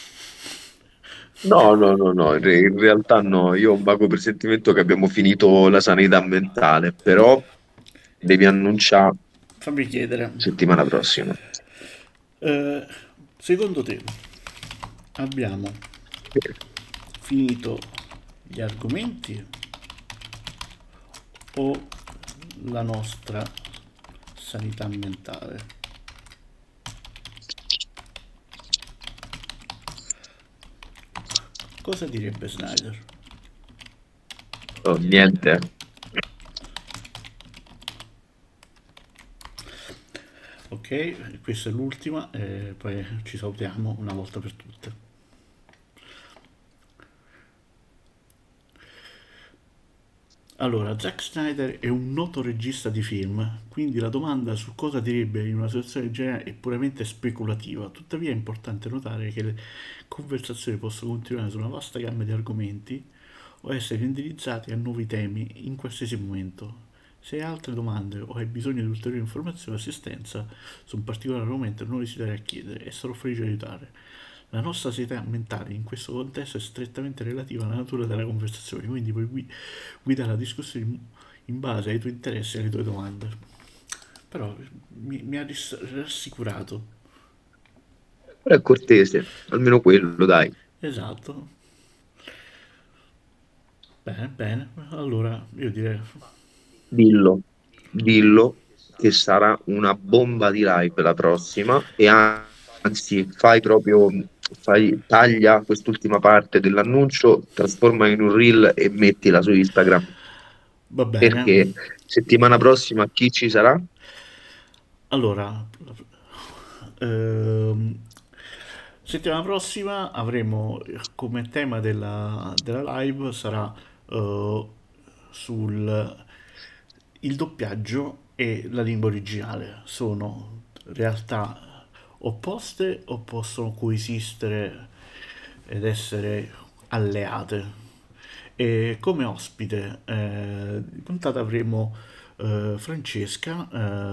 Speaker 2: No, no, no, no, in realtà no, io ho un vago presentimento che abbiamo finito la sanità mentale, però devi annunciare
Speaker 1: Fammi chiedere,
Speaker 2: settimana prossima.
Speaker 1: eh, secondo te abbiamo finito gli argomenti o la nostra sanità mentale? Cosa direbbe Snyder?
Speaker 2: Oh, niente.
Speaker 1: Ok, questa è l'ultima e poi ci salutiamo una volta per tutte. Allora, Zack Snyder è un noto regista di film, quindi la domanda su cosa direbbe in una situazione del genere è puramente speculativa. Tuttavia è importante notare che le conversazioni possono continuare su una vasta gamma di argomenti o essere indirizzati a nuovi temi in qualsiasi momento. Se hai altre domande o hai bisogno di ulteriori informazioni o assistenza su un particolare argomento, non esitare a chiedere e sarò felice di aiutare. La nostra sanità mentale in questo contesto è strettamente relativa alla natura della conversazione, quindi puoi guidare la discussione in base ai tuoi interessi e alle tue domande. Però mi ha rassicurato.
Speaker 2: Però è cortese, almeno quello, dai.
Speaker 1: Esatto. Bene, bene. Allora io direi...
Speaker 2: Dillo, dillo che sarà una bomba di live la prossima e anzi fai proprio, taglia quest'ultima parte dell'annuncio, trasforma in un reel e mettila su Instagram
Speaker 1: Va bene.
Speaker 2: perché settimana prossima chi ci sarà?
Speaker 1: Allora, ehm, settimana prossima avremo come tema della live sarà eh, sul il doppiaggio e la lingua originale sono realtà opposte o possono coesistere ed essere alleate. E come ospite in puntata avremo Francesca,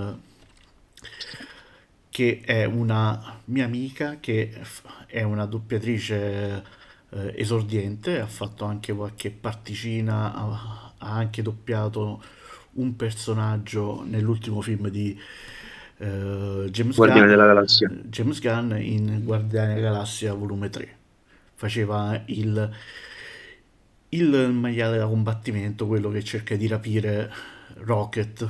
Speaker 1: che è una mia amica è una doppiatrice esordiente, ha fatto anche qualche particina, ha anche doppiato un personaggio nell'ultimo film di
Speaker 2: Guardiani della Galassia.
Speaker 1: James Gunn in Guardiani della Galassia volume 3. Faceva il maiale da combattimento, quello che cerca di rapire Rocket.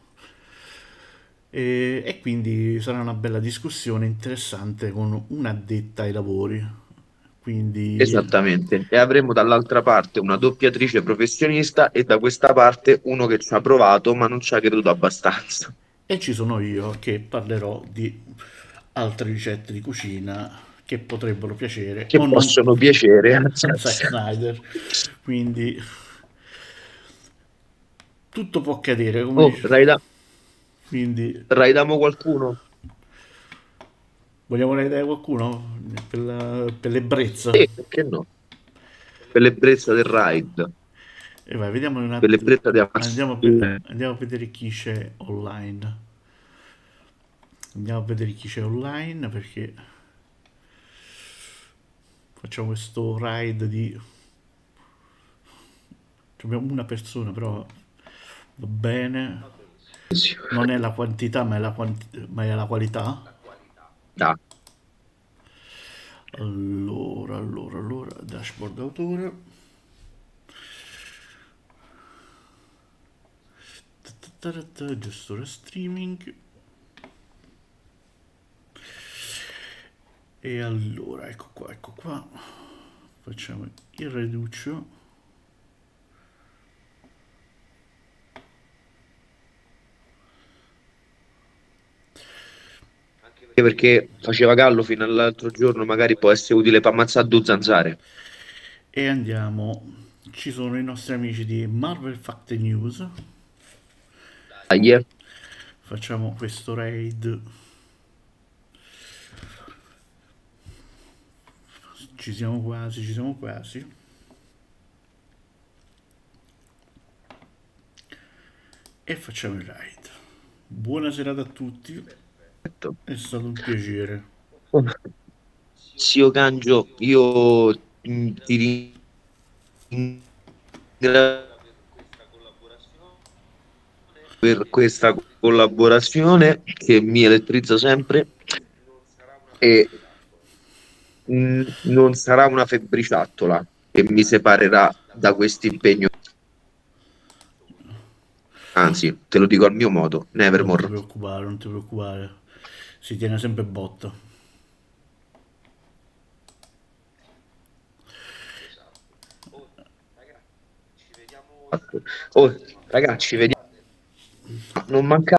Speaker 1: E quindi sarà una bella discussione interessante con un'addetta ai lavori. Quindi
Speaker 2: Esattamente. E avremo dall'altra parte una doppiatrice professionista e da questa parte uno che ci ha provato ma non ci ha creduto abbastanza.
Speaker 1: e ci sono io che parlerò di altre ricette di cucina che potrebbero piacere
Speaker 2: Che
Speaker 1: o non
Speaker 2: possono piacere a
Speaker 1: a Zack Snyder. Quindi tutto può accadere, come
Speaker 2: Oh,
Speaker 1: dice. Quindi
Speaker 2: raidamo qualcuno?
Speaker 1: vogliamo raidare qualcuno per l'ebbrezza?
Speaker 2: Perché no? Per l'ebbrezza del raid,
Speaker 1: E vai, vediamo un
Speaker 2: per
Speaker 1: attimo.
Speaker 2: l'ebbrezza di
Speaker 1: Andiamo a vedere chi c'è online. Andiamo a vedere chi c'è online perché facciamo questo raid di. Abbiamo una persona, però va bene. Non è la quantità, ma è la qualità.
Speaker 2: Ah,
Speaker 1: Allora, dashboard autore. Gestore streaming. E allora, ecco qua. Facciamo il reducio.
Speaker 2: anche perché faceva callo fino all'altro giorno, magari può essere utile per ammazzare due zanzare.
Speaker 1: E andiamo. Ci sono i nostri amici di Marvel Fact News.
Speaker 2: Dai, eh.
Speaker 1: Facciamo questo raid. Ci siamo quasi, ci siamo quasi. E facciamo il raid. Buona serata a tutti,
Speaker 2: Perfetto.
Speaker 1: è stato un piacere.
Speaker 2: Zio Cangio, io ti ringrazio per questa collaborazione che mi elettrizza sempre e non sarà una febbriciattola che mi separerà da questo impegno. Anzi, te lo dico al mio modo,
Speaker 1: Non ti
Speaker 2: nevermore.
Speaker 1: preoccupare, non ti preoccupare. Si tiene sempre botta.
Speaker 2: Oh, ragazzi, vediamo. Non mancate.